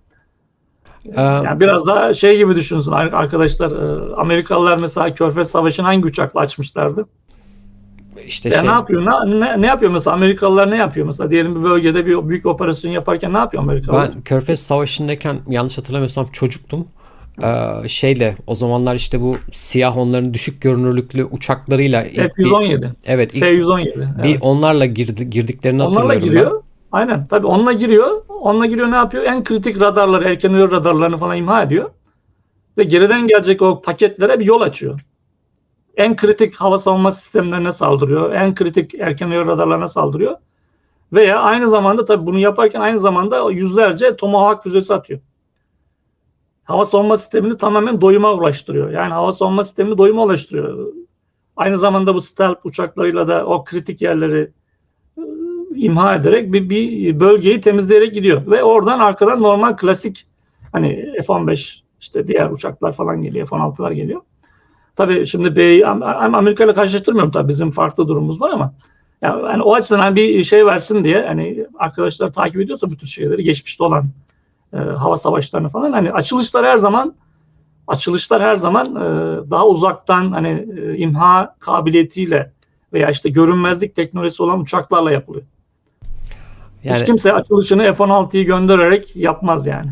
Yani biraz daha şey gibi düşünsün arkadaşlar. Amerikalılar mesela Körfez Savaşı'nı hangi uçakla açmışlardı? İşte şey... ne yapıyor? Ne, ne, ne yapıyor mesela? Amerikalılar ne yapıyor mesela? Diyelim bir bölgede bir büyük operasyon yaparken ne yapıyor Amerikalılar? Ben Körfez Savaşı'ndayken yanlış hatırlamıyorsam çocuktum. Ee, şeyle o zamanlar işte bu siyah onların düşük görünürlüklü uçaklarıyla F yüz on yedi. Bir, evet. F yüz on yedi. Bir evet. onlarla girdi, girdiklerini onlarla hatırlıyorum. Onlarla giriyor. Ben. Aynen. Tabii onunla giriyor. Onunla giriyor ne yapıyor? En kritik radarları, erken uyarı radarlarını falan imha ediyor. Ve geriden gelecek o paketlere bir yol açıyor. En kritik hava savunma sistemlerine saldırıyor. En kritik erken uyarı radarlarına saldırıyor. Veya aynı zamanda tabii bunu yaparken aynı zamanda yüzlerce Tomahawk füzesi atıyor. Hava savunma sistemini tamamen doyuma ulaştırıyor. Yani hava savunma sistemini doyuma ulaştırıyor. Aynı zamanda bu stealth uçaklarıyla da o kritik yerleri imha ederek bir, bir bölgeyi temizleyerek gidiyor. Ve oradan arkadan normal klasik hani F on beş işte diğer uçaklar falan geliyor. F on altılar geliyor. Tabii şimdi B'yi Amerika ile karşılaştırmıyorum tabii bizim farklı durumumuz var ama yani, yani o açıdan hani bir şey versin diye hani arkadaşlar takip ediyorsa bu tür şeyleri geçmişte olan e, hava savaşlarını falan hani açılışlar her zaman açılışlar her zaman e, daha uzaktan hani e, imha kabiliyetiyle veya işte görünmezlik teknolojisi olan uçaklarla yapılıyor. Yani, hiç kimse açılışını F on altıyı göndererek yapmaz yani.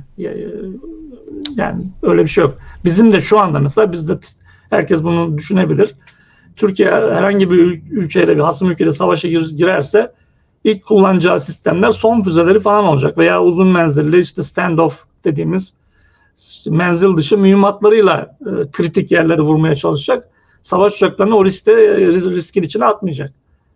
Yani öyle bir şey yok. Bizim de şu anda mesela bizde herkes bunu düşünebilir. Türkiye herhangi bir ülkeyle bir hasım ülkeyle savaşa girerse ilk kullanacağı sistemler son füzeleri falan olacak veya uzun menzilli işte standoff dediğimiz menzil dışı mühimmatlarıyla e, kritik yerleri vurmaya çalışacak. Savaş uçaklarını o riske, riskin içine atmayacak.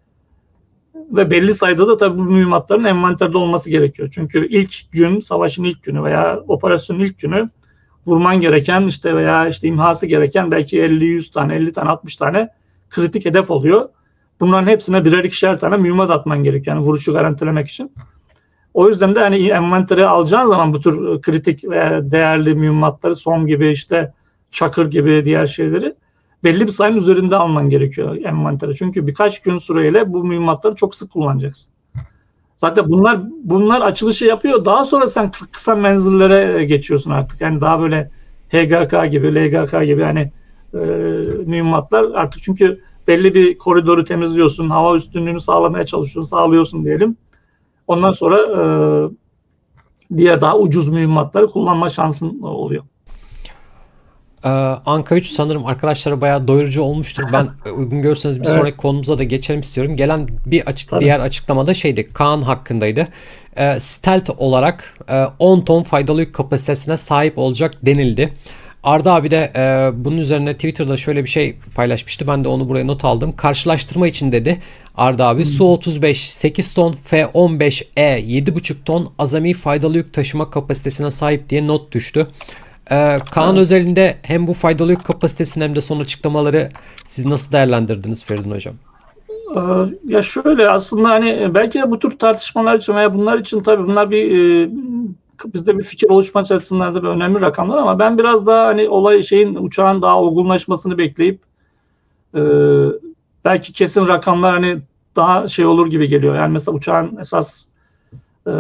Ve belli sayıda da tabii bu mühimmatların envanterde olması gerekiyor. Çünkü ilk gün, savaşın ilk günü veya operasyonun ilk günü vurman gereken işte veya işte imhası gereken belki elli yüz tane, elli tane, altmış tane kritik hedef oluyor. Bunların hepsine birer ikişer tane mühimmat atman gerekiyor. Yani vuruşu garantilemek için. O yüzden de hani envantere alacağın zaman bu tür kritik veya değerli mühimmatları, SOM gibi işte Çakır gibi diğer şeyleri belli bir sayının üzerinde alman gerekiyor envantere. Çünkü birkaç gün süreyle bu mühimmatları çok sık kullanacaksın. Zaten bunlar bunlar açılışı yapıyor. Daha sonra sen kısa menzillere geçiyorsun artık. Yani daha böyle H G K gibi, L G K gibi hani e, mühimmatlar artık çünkü belli bir koridoru temizliyorsun, hava üstünlüğünü sağlamaya çalışıyorsun, sağlıyorsun diyelim. Ondan sonra e, diğer daha ucuz mühimmatları kullanma şansın oluyor. Ee, Anka üç sanırım arkadaşlara bayağı doyurucu olmuştur. Ben uygun görürseniz bir evet. sonraki konumuza da geçelim istiyorum. Gelen bir açık Tabii. diğer açıklamada şeydi. Kaan hakkındaydı. Ee, stealth olarak e, on ton faydalı yük kapasitesine sahip olacak denildi. Arda abi de e, bunun üzerine Twitter'da şöyle bir şey paylaşmıştı. Ben de onu buraya not aldım. Karşılaştırma için dedi Arda abi. Hmm. Su otuz beş sekiz ton, F on beş E yedi buçuk ton azami faydalı yük taşıma kapasitesine sahip diye not düştü. Ee, Kaan evet. özelinde hem bu faydalı yük kapasitesini hem de son açıklamaları siz nasıl değerlendirdiniz Feridun Hocam? Ee, ya şöyle aslında hani belki de bu tür tartışmalar için veya bunlar için tabii bunlar bir e, bizde bir fikir oluşması açısından da bir önemli rakamlar ama ben biraz daha hani olay şeyin uçağın daha olgunlaşmasını bekleyip e, belki kesin rakamlar hani daha şey olur gibi geliyor. Yani mesela uçağın esas e,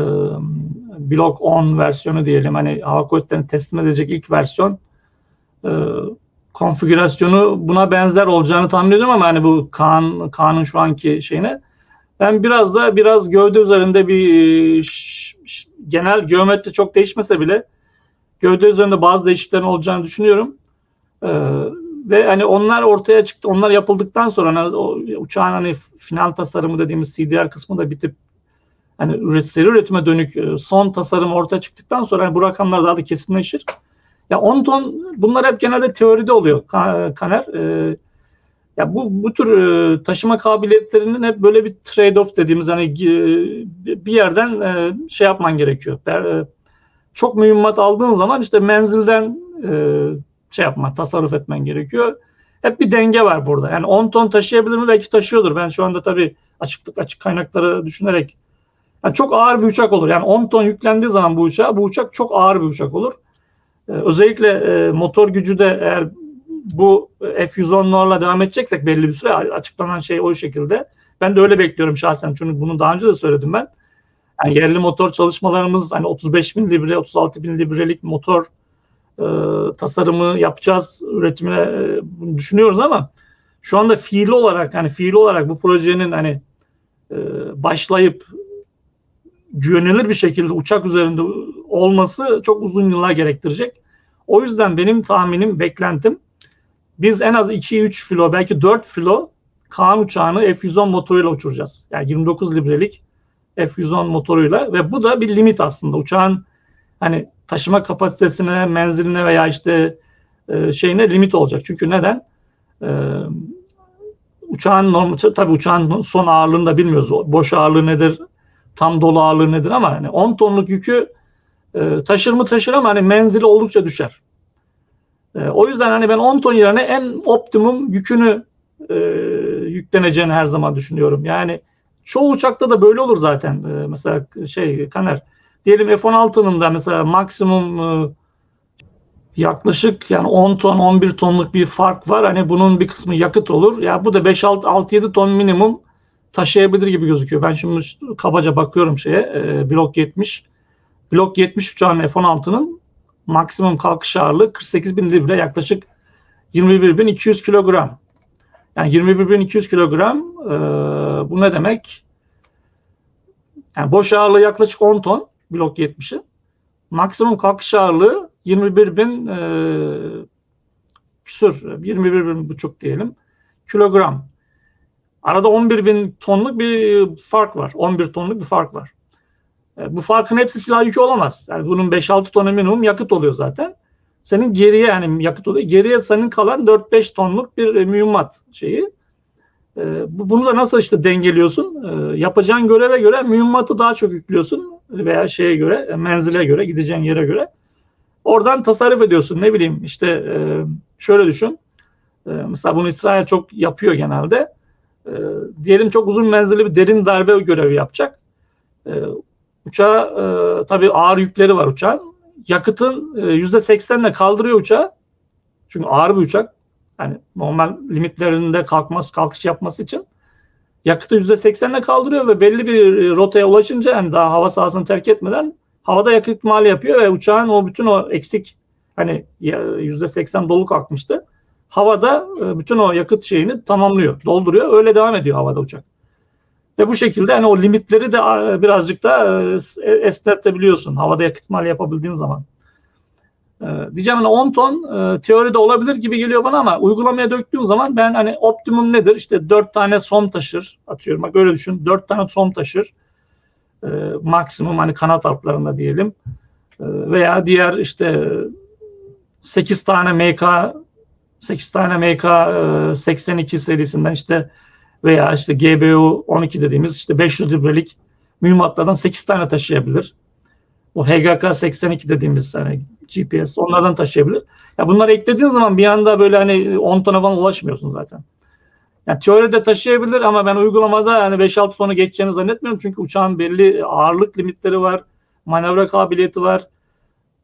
Block on versiyonu diyelim hani hava kuvvetlerini teslim edecek ilk versiyon e, konfigürasyonu buna benzer olacağını tahmin ediyorum ama hani bu Kaan Kaan'ın şu anki şeyine ben biraz da biraz gövde üzerinde bir ş, ş, genel geometri çok değişmese bile gövde üzerinde bazı değişikliklerin olacağını düşünüyorum. Ee, ve hani onlar ortaya çıktı. Onlar yapıldıktan sonra hani o uçağın hani final tasarımı dediğimiz C D R kısmı da bitip hani üret, seri üretime dönük son tasarım ortaya çıktıktan sonra hani bu rakamlar daha da kesinleşir. Ya on ton bunlar hep genelde teoride oluyor Kaner. Ee, ya bu bu tür e, taşıma kabiliyetlerinin hep böyle bir trade-off dediğimiz hani e, bir yerden e, şey yapman gerekiyor. E, çok mühimmat aldığın zaman işte menzilden e, şey yapma, tasarruf etmen gerekiyor. Hep bir denge var burada. Yani on ton taşıyabilir mi? Belki taşıyordur. Ben şu anda tabii açıklık açık kaynakları düşünerek yani çok ağır bir uçak olur. Yani on ton yüklendiği zaman bu uçağa bu uçak çok ağır bir uçak olur. E, özellikle e, motor gücü de eğer bu F yüz onlarla devam edeceksek belli bir süre açıklanan şey o şekilde. Ben de öyle bekliyorum şahsen. Çünkü bunu daha önce de söyledim ben. Yani yerli motor çalışmalarımız hani otuz beş bin libre, otuz altı bin librelik motor e, tasarımı yapacağız, üretimine e, bunu düşünüyoruz ama şu anda fiili olarak hani fiili olarak bu projenin hani e, başlayıp güvenilir bir şekilde uçak üzerinde olması çok uzun yıllar gerektirecek. O yüzden benim tahminim, beklentim biz en az iki üç filo belki dört filo Kaan uçağını F yüz on motoruyla uçuracağız. Yani yirmi dokuz librelik F yüz on motoruyla ve bu da bir limit aslında. Uçağın hani taşıma kapasitesine, menziline veya işte e, şeyine limit olacak. Çünkü neden? E, uçağın normal, tabii uçağın son ağırlığını da bilmiyoruz. Boş ağırlığı nedir? Tam dolu ağırlığı nedir? Ama hani on tonluk yükü e, taşır mı taşır ama hani menzili oldukça düşer. E, o yüzden hani ben on ton yerine en optimum yükünü e, yükleneceğini her zaman düşünüyorum. Yani çoğu uçakta da böyle olur zaten. E, mesela şey Kaner diyelim F on altının da mesela maksimum e, yaklaşık yani on ton on bir tonluk bir fark var. Hani bunun bir kısmı yakıt olur. Ya bu da beş altı yedi ton minimum taşıyabilir gibi gözüküyor. Ben şimdi kabaca bakıyorum şeye e, Block yetmiş. Block yetmiş uçağın F on altının maksimum kalkış ağırlığı kırk sekiz bin libre, yaklaşık yirmi bir bin iki yüz kilogram. Yani yirmi bir bin iki yüz kilogram e, bu ne demek? Yani boş ağırlığı yaklaşık on ton Block yetmişin. Maksimum kalkış ağırlığı yirmi bir bin e, küsur, yirmi bir bin buçuk diyelim kilogram. Arada on bir bin tonluk bir fark var. on bir tonluk bir fark var. E, bu farkın hepsi silah yükü olamaz. Yani bunun beş altı tonu minimum yakıt oluyor zaten. Senin geriye yani yakıt oluyor. Geriye senin kalan dört beş tonluk bir e, mühimmat şeyi. E, bunu da nasıl işte dengeliyorsun? E, yapacağın göreve göre mühimmatı daha çok yüklüyorsun veya şeye göre, menzile göre, gideceğin yere göre. Oradan tasarruf ediyorsun. Ne bileyim işte e, şöyle düşün. E, mesela bunu İsrail çok yapıyor genelde. E, diyelim çok uzun menzilli bir derin darbe görevi yapacak. E, uçağa e, tabii ağır yükleri var uçağın. Yakıtın e, yüzde seksenle kaldırıyor uçağı. Çünkü ağır bir uçak. Yani normal limitlerinde kalkması, kalkış yapması için yakıtı yüzde seksenle kaldırıyor ve belli bir rotaya ulaşınca yani daha hava sahasını terk etmeden havada yakıt ikmali yapıyor ve uçağın o bütün o eksik hani yüzde seksen dolu kalkmıştı. Havada bütün o yakıt şeyini tamamlıyor, dolduruyor. Öyle devam ediyor havada uçak. Ve bu şekilde hani o limitleri de birazcık da esnetebiliyorsun havada yakıt ikmali yapabildiğin zaman. Diyeceğim hani on ton teoride olabilir gibi geliyor bana ama uygulamaya döktüğüm zaman ben hani optimum nedir? İşte dört tane som taşır atıyorum. Bak öyle düşün. dört tane som taşır. E, maksimum hani kanat altlarında diyelim. E, veya diğer işte sekiz tane M K sekiz tane M K e, seksen iki serisinden işte veya işte G B U on iki dediğimiz işte beş yüz librelik mühimmatlardan sekiz tane taşıyabilir. O H G K seksen iki dediğimiz hani G P S onlardan taşıyabilir. Ya bunları eklediğin zaman bir anda böyle hani on tona falan ulaşmıyorsun zaten. Yani teoride taşıyabilir ama ben uygulamada hani beş altı tonu geçeceğini zannetmiyorum. Çünkü uçağın belli ağırlık limitleri var, manevra kabiliyeti var.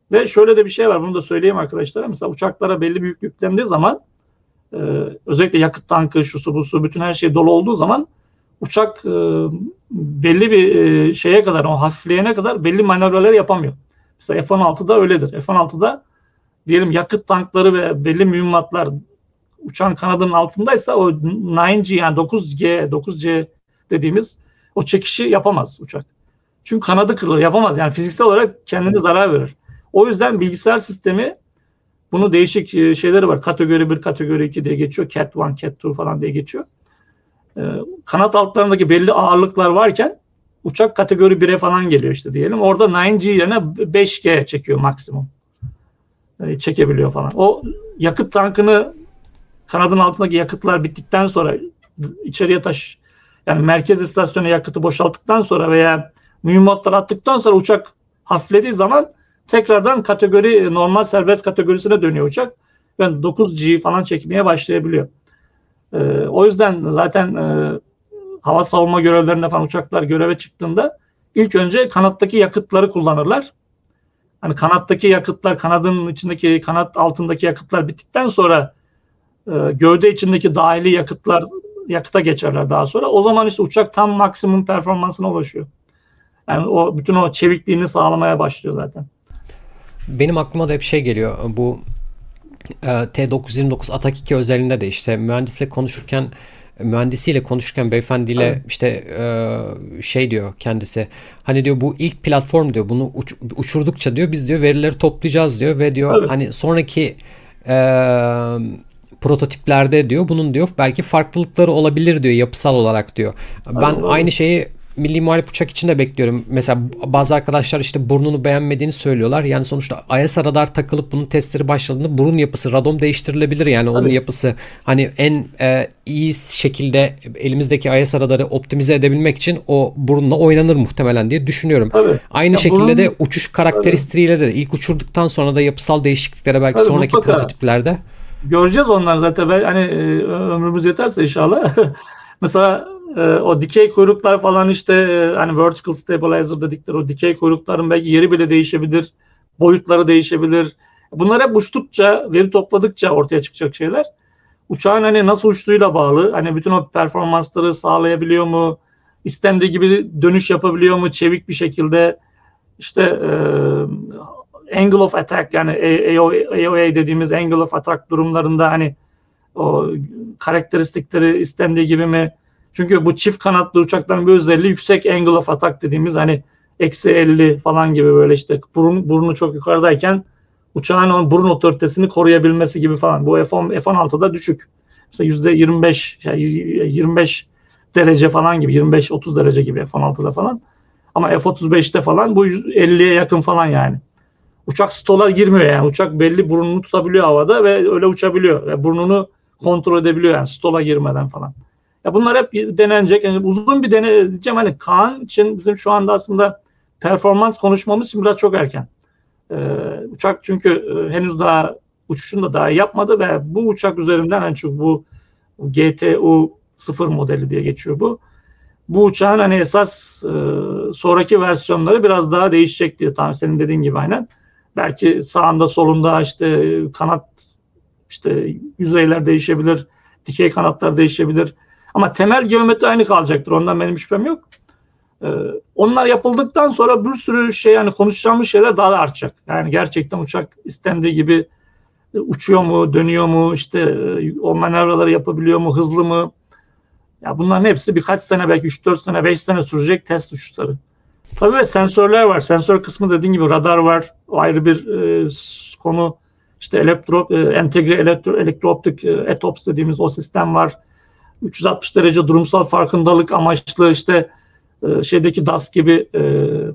Ve şöyle de bir şey var, bunu da söyleyeyim arkadaşlara. Mesela uçaklara belli büyük yüklendiği zaman e, özellikle yakıt tankı, şu su bu su, bütün her şey dolu olduğu zaman uçak e, belli bir e, şeye kadar, o hafifleyene kadar belli manevraları yapamıyor. Mesela F on altıda öyledir. F on altıda diyelim yakıt tankları ve belli mühimmatlar uçağın kanadının altındaysa o dokuz G yani dokuz G, dokuz C dediğimiz o çekişi yapamaz uçak. Çünkü kanadı kırılır, yapamaz. Yani fiziksel olarak kendine zarar verir. O yüzden bilgisayar sistemi bunun değişik şeyleri var. Kategori bir, kategori iki diye geçiyor. Cat bir, Cat iki falan diye geçiyor. Ee, kanat altlarındaki belli ağırlıklar varken uçak kategori bire falan geliyor işte diyelim. Orada dokuz G yerine beş G çekiyor maksimum. Ee, çekebiliyor falan. O yakıt tankını kanadın altındaki yakıtlar bittikten sonra içeriye taş yani merkez istasyona yakıtı boşalttıktan sonra veya mühimmatlar attıktan sonra uçak hafiflediği zaman tekrardan kategori normal serbest kategorisine dönüyor uçak. Yani dokuz G falan çekmeye başlayabiliyor. Ee, o yüzden zaten e, hava savunma görevlerinde falan uçaklar göreve çıktığında ilk önce kanattaki yakıtları kullanırlar. Hani kanattaki yakıtlar, kanadın içindeki, kanat altındaki yakıtlar bittikten sonra e, gövde içindeki dahili yakıtlar yakıta geçerler daha sonra. O zaman işte uçak tam maksimum performansına ulaşıyor. Yani o bütün o çevikliğini sağlamaya başlıyor zaten. Benim aklıma da hep şey geliyor. Bu e, T dokuz yüz yirmi dokuz Atak iki özelinde de işte mühendisle konuşurken mühendisiyle konuşurken beyefendiyle evet. işte e, şey diyor kendisi. Hani diyor bu ilk platform diyor. Bunu uç, uçurdukça diyor biz diyor verileri toplayacağız diyor ve diyor evet. hani sonraki e, prototiplerde diyor bunun diyor belki farklılıkları olabilir diyor yapısal olarak diyor. Ben evet, aynı şeyi Milli Muharip Uçak için de bekliyorum. Mesela bazı arkadaşlar işte burnunu beğenmediğini söylüyorlar. Yani sonuçta I S A radar takılıp bunun testleri başladığında burun yapısı, radom değiştirilebilir. Yani onun Tabii. yapısı hani en e, iyi şekilde elimizdeki I S A radarı optimize edebilmek için o burunla oynanır muhtemelen diye düşünüyorum. Tabii. Aynı ya şekilde bunun, de uçuş karakteristiğiyle de ilk uçurduktan sonra da yapısal değişikliklere belki Tabii, sonraki mutlaka. prototiplerde. Göreceğiz onlar zaten. Ben, hani ömrümüz yeterse inşallah. Mesela o dikey kuyruklar falan işte hani vertical stabilizer dedikleri o dikey kuyrukların belki yeri bile değişebilir, boyutları değişebilir. Bunlar hep uçtukça, veri topladıkça ortaya çıkacak şeyler. Uçağın hani nasıl uçtuğuyla bağlı. Hani bütün o performansları sağlayabiliyor mu? İstendiği gibi dönüş yapabiliyor mu? Çevik bir şekilde işte e, angle of attack yani A O A dediğimiz angle of attack durumlarında hani o karakteristikleri istendiği gibi mi? Çünkü bu çift kanatlı uçakların bir özelliği yüksek angle of attack dediğimiz hani eksi elli falan gibi böyle işte burun, burnu çok yukarıdayken uçağın o burun otoritesini koruyabilmesi gibi falan. Bu F on, F on altıda düşük. Mesela yüzde yirmi beş, yani yirmi beş derece falan gibi, yirmi beş otuz derece gibi F on altıda falan. Ama F otuz beşte falan bu elliye yakın falan yani. Uçak stola girmiyor yani. Uçak belli burnunu tutabiliyor havada ve öyle uçabiliyor. Ve burnunu kontrol edebiliyor yani stola girmeden falan. Ya bunlar hep denenecek. Yani uzun bir deney diyeceğim hani Kaan için bizim şu anda aslında performans konuşmamız için biraz çok erken. Ee, uçak çünkü e, henüz daha uçuşunu da daha yapmadı ve bu uçak üzerinden hani çünkü bu G T U sıfır modeli diye geçiyor bu. Bu uçağın hani esas e, sonraki versiyonları biraz daha değişecek diye tam senin dediğin gibi aynen. Belki sağında solunda işte kanat işte yüzeyler değişebilir, dikey kanatlar değişebilir. Ama temel geometri aynı kalacaktır. Ondan benim şüphem yok. Ee, onlar yapıldıktan sonra bir sürü şey yani konuşacağımız şeyler daha da artacak. Yani gerçekten uçak istendiği gibi uçuyor mu, dönüyor mu, işte o manevraları yapabiliyor mu, hızlı mı? Ya bunların hepsi birkaç sene belki üç dört sene, beş sene sürecek test uçuşları. Tabii ve sensörler var. Sensör kısmı dediğin gibi radar var. O ayrı bir e, konu. İşte elektro, e, entegre elektro, elektrooptik e, E T O P S dediğimiz o sistem var. üç yüz altmış derece durumsal farkındalık amaçlı işte e, şeydeki D A S gibi e,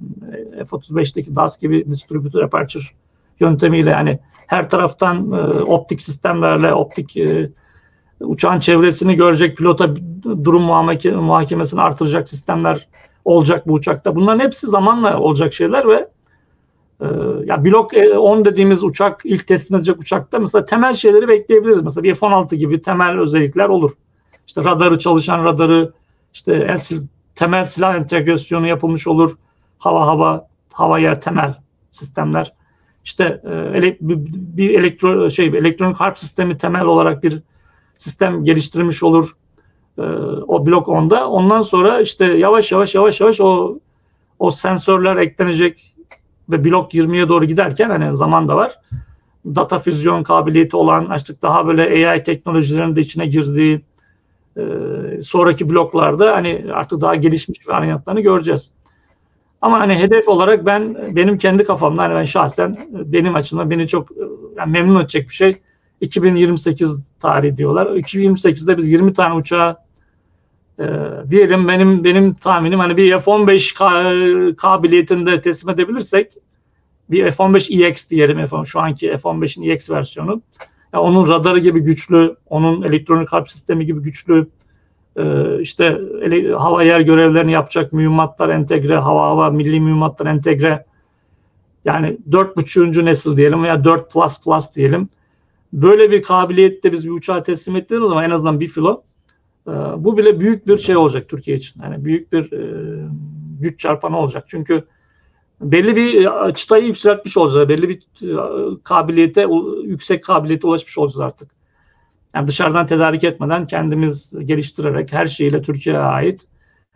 F otuz beşteki D A S gibi distributed aperture yöntemiyle yani her taraftan e, optik sistemlerle optik e, uçağın çevresini görecek pilota durum muhakemesini artıracak sistemler olacak bu uçakta. Bunların hepsi zamanla olacak şeyler ve e, ya Block on dediğimiz uçak ilk teslim edecek uçakta mesela temel şeyleri bekleyebiliriz. Mesela bir F on altı gibi temel özellikler olur. İşte radarı çalışan radarı, işte el, temel silah entegrasyonu yapılmış olur. Hava hava, hava yer temel sistemler. işte e, bir, bir elektro şey elektronik harp sistemi temel olarak bir sistem geliştirmiş olur e, o blok onda. Ondan sonra işte yavaş yavaş yavaş yavaş o o sensörler eklenecek ve blok yirmiye doğru giderken hani zaman da var. Data füzyon kabiliyeti olan artık daha böyle A I teknolojilerinin de içine girdiği e, sonraki bloklarda hani artık daha gelişmiş varyantlarını göreceğiz. Ama hani hedef olarak ben benim kendi kafamda hani ben şahsen benim açımdan beni çok yani memnun edecek bir şey iki bin yirmi sekiz tarihi diyorlar. iki bin yirmi sekizde biz yirmi tane uçağı e, diyelim benim benim tahminim hani bir F on beş ka- kabiliyetinde teslim edebilirsek bir F on beş E X diyelim F on, şu anki F on beşin E X versiyonu. Yani onun radarı gibi güçlü, onun elektronik harp sistemi gibi güçlü, e, işte ele, hava yer görevlerini yapacak mühimmatlar entegre, hava hava milli mühimmatlar entegre. Yani dört buçuğuncu nesil diyelim veya dört plus plus diyelim. Böyle bir kabiliyette biz bir uçağı teslim ettiğimiz zaman en azından bir filo e, bu bile büyük bir şey olacak Türkiye için. Yani büyük bir e, güç çarpanı olacak. Çünkü belli bir çıtayı yükseltmiş olacağız. Belli bir kabiliyete, yüksek kabiliyete ulaşmış olacağız artık. Yani dışarıdan tedarik etmeden kendimiz geliştirerek her şeyiyle Türkiye'ye ait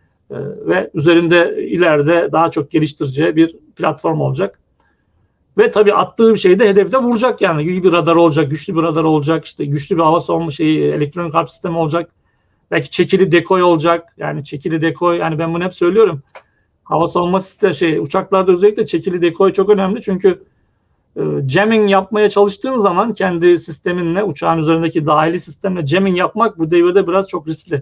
ve üzerinde ileride daha çok geliştireceği bir platform olacak. Ve tabii attığı bir şeyde hedefte vuracak yani. İyi bir radar olacak, güçlü bir radar olacak, işte güçlü bir hava savunma şeyi, elektronik harp sistemi olacak. Belki çekili dekoy olacak. Yani çekili dekoy, yani ben bunu hep söylüyorum. Hava savunma sistemi şey uçaklarda özellikle çekili dekoy çok önemli çünkü e, jamming yapmaya çalıştığın zaman kendi sisteminle uçağın üzerindeki dahili sistemle jamming yapmak bu devirde biraz çok riskli.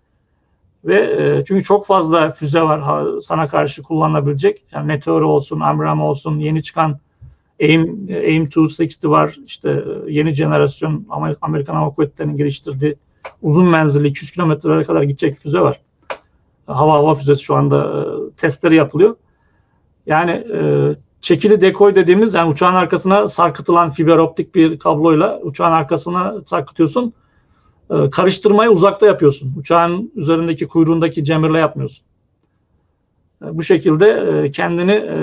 Ve e, çünkü çok fazla füze var ha, sana karşı kullanılabilecek. Yani Meteor olsun, Amram olsun, yeni çıkan AIM AIM iki yüz altmış var. İşte yeni jenerasyon Amerikan Hava Kuvvetleri'nin geliştirdiği uzun menzilli iki yüz kilometrelere kadar gidecek füze var. Hava hava füzesi şu anda e, testleri yapılıyor. Yani e, çekili dekoy dediğimiz yani uçağın arkasına sarkıtılan fiber optik bir kabloyla uçağın arkasına sarkıtıyorsun. E, karıştırmayı uzakta yapıyorsun. Uçağın üzerindeki kuyruğundaki cemirle yapmıyorsun. E, bu şekilde e, kendini e,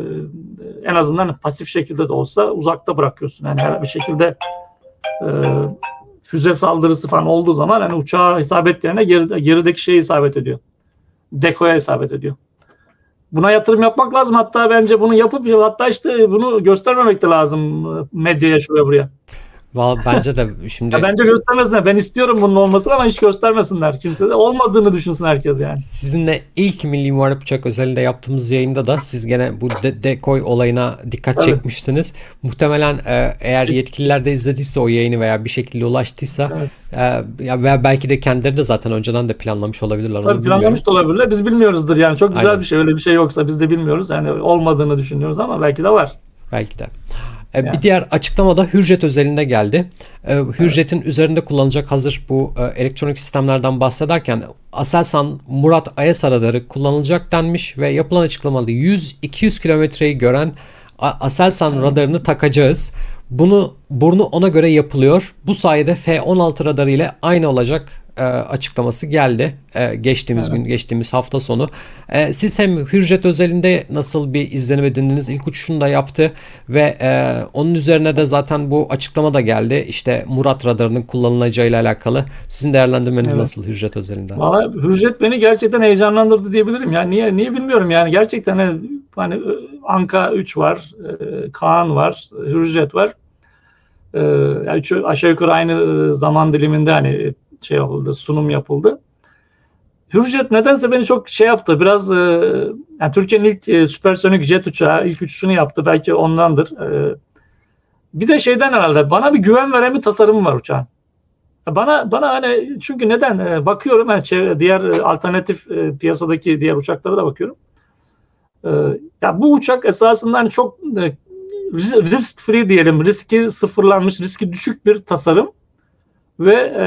en azından pasif şekilde de olsa uzakta bırakıyorsun. Yani her bir şekilde e, füze saldırısı falan olduğu zaman hani uçağa isabet yerine geri, gerideki şeyi isabet ediyor. Dekoya isabet ediyor. Buna yatırım yapmak lazım. Hatta bence bunu yapıp hatta işte bunu göstermemek de lazım medyaya şuraya buraya. Vallahi bence de şimdi ya bence göstermesinler. Ben istiyorum bunun olmasını ama hiç göstermesinler kimse de. Olmadığını düşünsün herkes yani. Sizinle ilk Milli Muharip Uçak özelinde yaptığımız yayında da siz gene bu de- dekoy olayına dikkat evet. çekmiştiniz. Muhtemelen e, eğer yetkililer de izlediyse o yayını veya bir şekilde ulaştıysa evet. e, ya veya belki de kendileri de zaten önceden de planlamış olabilirler. Tabii planlamış da olabilirler. Biz bilmiyoruzdur yani. Çok güzel Aynen. bir şey. Öyle bir şey yoksa biz de bilmiyoruz. Yani olmadığını düşünüyoruz ama belki de var. Belki de. Yani. Bir diğer açıklamada Hürjet özelinde geldi. Hürjet'in evet. üzerinde kullanılacak hazır bu elektronik sistemlerden bahsederken Aselsan Murat Ayas radarı kullanılacak denmiş ve yapılan açıklamada yüz iki yüz kilometreyi gören Aselsan evet. radarını takacağız. Bunu burnu ona göre yapılıyor. Bu sayede F on altı radarı ile aynı olacak e, açıklaması geldi. E, geçtiğimiz evet. gün, geçtiğimiz hafta sonu. E, siz hem Hürjet özelinde nasıl bir izlenim edindiniz? İlk uçuşunu da yaptı ve e, onun üzerine de zaten bu açıklama da geldi. İşte Murat radarının kullanılacağı ile alakalı. Sizin değerlendirmeniz evet. nasıl Hürjet özelinde? Vallahi Hürjet beni gerçekten heyecanlandırdı diyebilirim. Yani niye niye bilmiyorum yani gerçekten hani, hani Anka üç var, e, Kaan var, Hürjet var. E, yani şu aşağı yukarı aynı zaman diliminde hani şey yapıldı, sunum yapıldı. Hürjet nedense beni çok şey yaptı. Biraz e, yani Türkiye'nin ilk e, süpersonik jet uçağı ilk uçuşunu yaptı. Belki ondandır. E, bir de şeyden herhalde bana bir güven veren bir tasarımı var uçağın. Bana bana hani çünkü neden e, bakıyorum hani çevre, diğer e, alternatif e, piyasadaki diğer uçaklara da bakıyorum. E, ya bu uçak esasında hani çok e, risk free diyelim, riski sıfırlanmış, riski düşük bir tasarım ve e,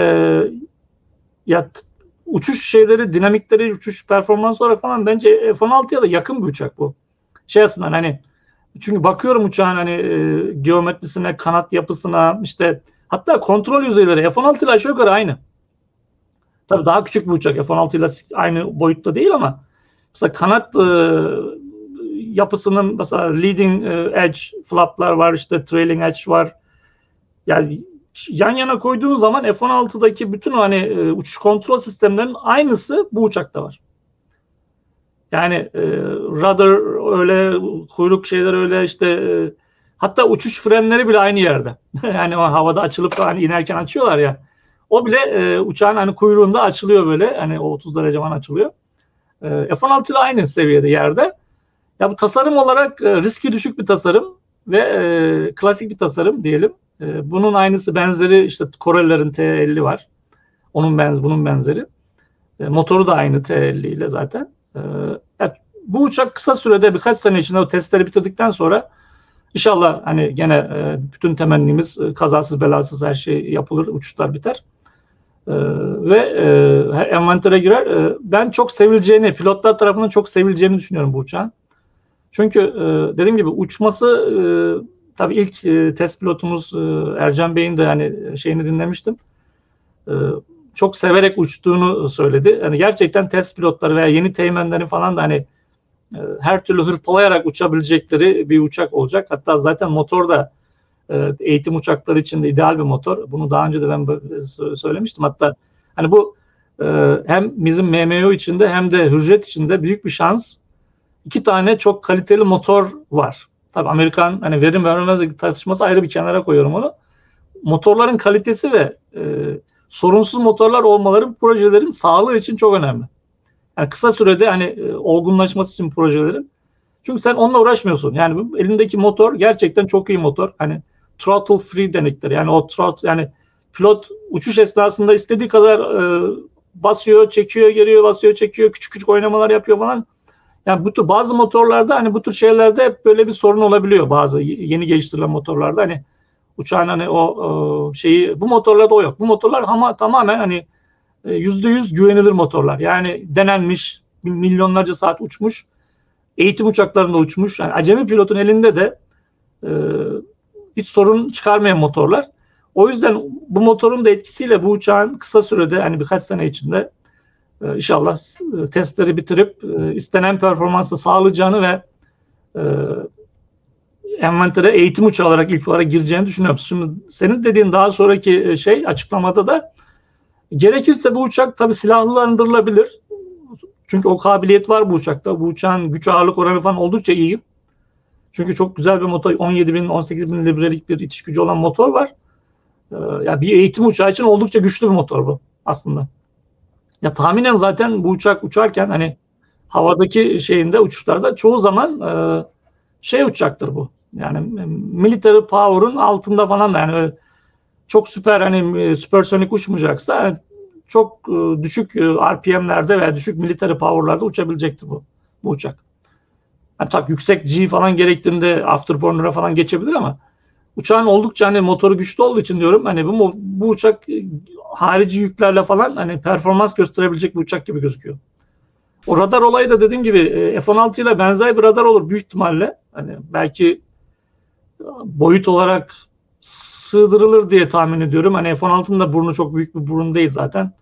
ya uçuş şeyleri, dinamikleri, uçuş performansı olarak falan bence F on altıya da yakın bir uçak bu. Şey aslında hani çünkü bakıyorum uçağın hani e, geometrisine, kanat yapısına, işte hatta kontrol yüzeyleri F on altı ile aşağı yukarı aynı. Tabii daha küçük bir uçak. F on altı ile aynı boyutta değil ama mesela kanat e, yapısının mesela leading edge flaplar var, işte trailing edge var. Yani yan yana koyduğunuz zaman F on altıdaki bütün hani uçuş kontrol sistemlerinin aynısı bu uçakta var. Yani e, rudder öyle, kuyruk şeyler öyle, işte e, hatta uçuş frenleri bile aynı yerde. Yani o havada açılıp hani inerken açıyorlar ya. O bile e, uçağın hani kuyruğunda açılıyor böyle. Hani o otuz derece falan açılıyor. E, F on altı ile aynı seviyede yerde. Ya bu tasarım olarak e, riski düşük bir tasarım ve e, klasik bir tasarım diyelim. E, bunun aynısı benzeri işte Coreller'in T elli var. Onun benz bunun benzeri. E, motoru da aynı T elli ile zaten. E, yani bu uçak kısa sürede, birkaç sene içinde o testleri bitirdikten sonra inşallah hani gene e, bütün temennimiz e, kazasız belasız her şey yapılır, uçuşlar biter. E, ve e, envantere girer. E, ben çok sevileceğini, pilotlar tarafından çok sevileceğini düşünüyorum bu uçağın. Çünkü e, dediğim gibi uçması e, tabii ilk e, test pilotumuz e, Ercan Bey'in de hani şeyini dinlemiştim. E, çok severek uçtuğunu söyledi. Yani gerçekten test pilotları veya yeni teğmenleri falan da hani e, her türlü hırpalayarak uçabilecekleri bir uçak olacak. Hatta zaten motor da e, eğitim uçakları için de ideal bir motor. Bunu daha önce de ben söylemiştim. Hatta hani bu e, hem bizim M M O içinde hem de Hürjet içinde büyük bir şans. İki tane çok kaliteli motor var. Tabii Amerikan hani verim vermez tartışması ayrı bir kenara koyuyorum onu. Motorların kalitesi ve e, sorunsuz motorlar olmaları projelerin sağlığı için çok önemli. Yani kısa sürede hani e, olgunlaşması için projelerin. Çünkü sen onunla uğraşmıyorsun. Yani elindeki motor gerçekten çok iyi motor. Hani throttle free deniktir. Yani o throttle, yani pilot uçuş esnasında istediği kadar e, basıyor, çekiyor, geliyor, basıyor, çekiyor, küçük küçük oynamalar yapıyor falan. Yani bu tür bazı motorlarda hani bu tür şeylerde hep böyle bir sorun olabiliyor, bazı yeni geliştirilen motorlarda. Hani uçağın hani o, o şeyi, bu motorlarda o yok. Bu motorlar ama tamamen hani yüzde yüz güvenilir motorlar. Yani denenmiş, milyonlarca saat uçmuş, eğitim uçaklarında uçmuş. Yani acemi pilotun elinde de e, hiç sorun çıkarmayan motorlar. O yüzden bu motorun da etkisiyle bu uçağın kısa sürede, hani birkaç sene içinde e, inşallah e, testleri bitirip e, istenen performansı sağlayacağını ve e, envantere eğitim uçağı olarak ilk olarak gireceğini düşünüyorum. Şimdi senin dediğin daha sonraki şey açıklamada da gerekirse bu uçak tabii silahlandırılabilir. Çünkü o kabiliyet var bu uçakta. Bu uçağın güç ağırlık oranı falan oldukça iyi. Çünkü çok güzel bir motor, on yedi bin on sekiz bin librelik bir itiş gücü olan motor var. Ee, yani bir eğitim uçağı için oldukça güçlü bir motor bu aslında. Ya tahminen zaten bu uçak uçarken hani havadaki şeyinde, uçuşlarda çoğu zaman e, şey uçacaktır bu. Yani military power'un altında falan da, yani çok süper hani süpersonik uçmayacaksa yani çok e, düşük e, R P M'lerde veya düşük military power'larda uçabilecektir bu bu uçak. Yani tak yüksek G falan gerektiğinde afterburner'a falan geçebilir ama uçağın oldukça hani motoru güçlü olduğu için diyorum hani bu bu uçak harici yüklerle falan hani performans gösterebilecek bir uçak gibi gözüküyor. O radar olayı da dediğim gibi F on altı ile benzer bir radar olur büyük ihtimalle. Hani belki boyut olarak sığdırılır diye tahmin ediyorum. Hani F on altının da burnu çok büyük bir burun değil zaten.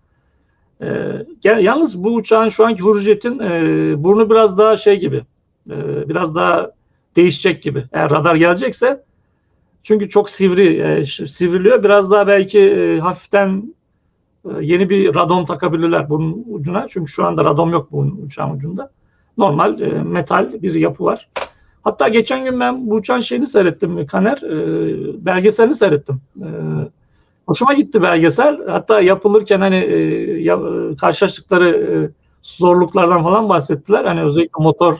Ee, yalnız bu uçağın şu anki Hürjet'in e, burnu biraz daha şey gibi. E, biraz daha değişecek gibi. Eğer radar gelecekse, çünkü çok sivri, e, sivriliyor. Biraz daha belki e, hafiften e, yeni bir radom takabilirler bunun ucuna. Çünkü şu anda radom yok bunun uçağın ucunda. Normal e, metal bir yapı var. Hatta geçen gün ben bu uçağın şeyini seyrettim, Kaner. E, belgeselini seyrettim. E, hoşuma gitti belgesel. Hatta yapılırken hani e, ya, karşılaştıkları e, zorluklardan falan bahsettiler. Hani özellikle motor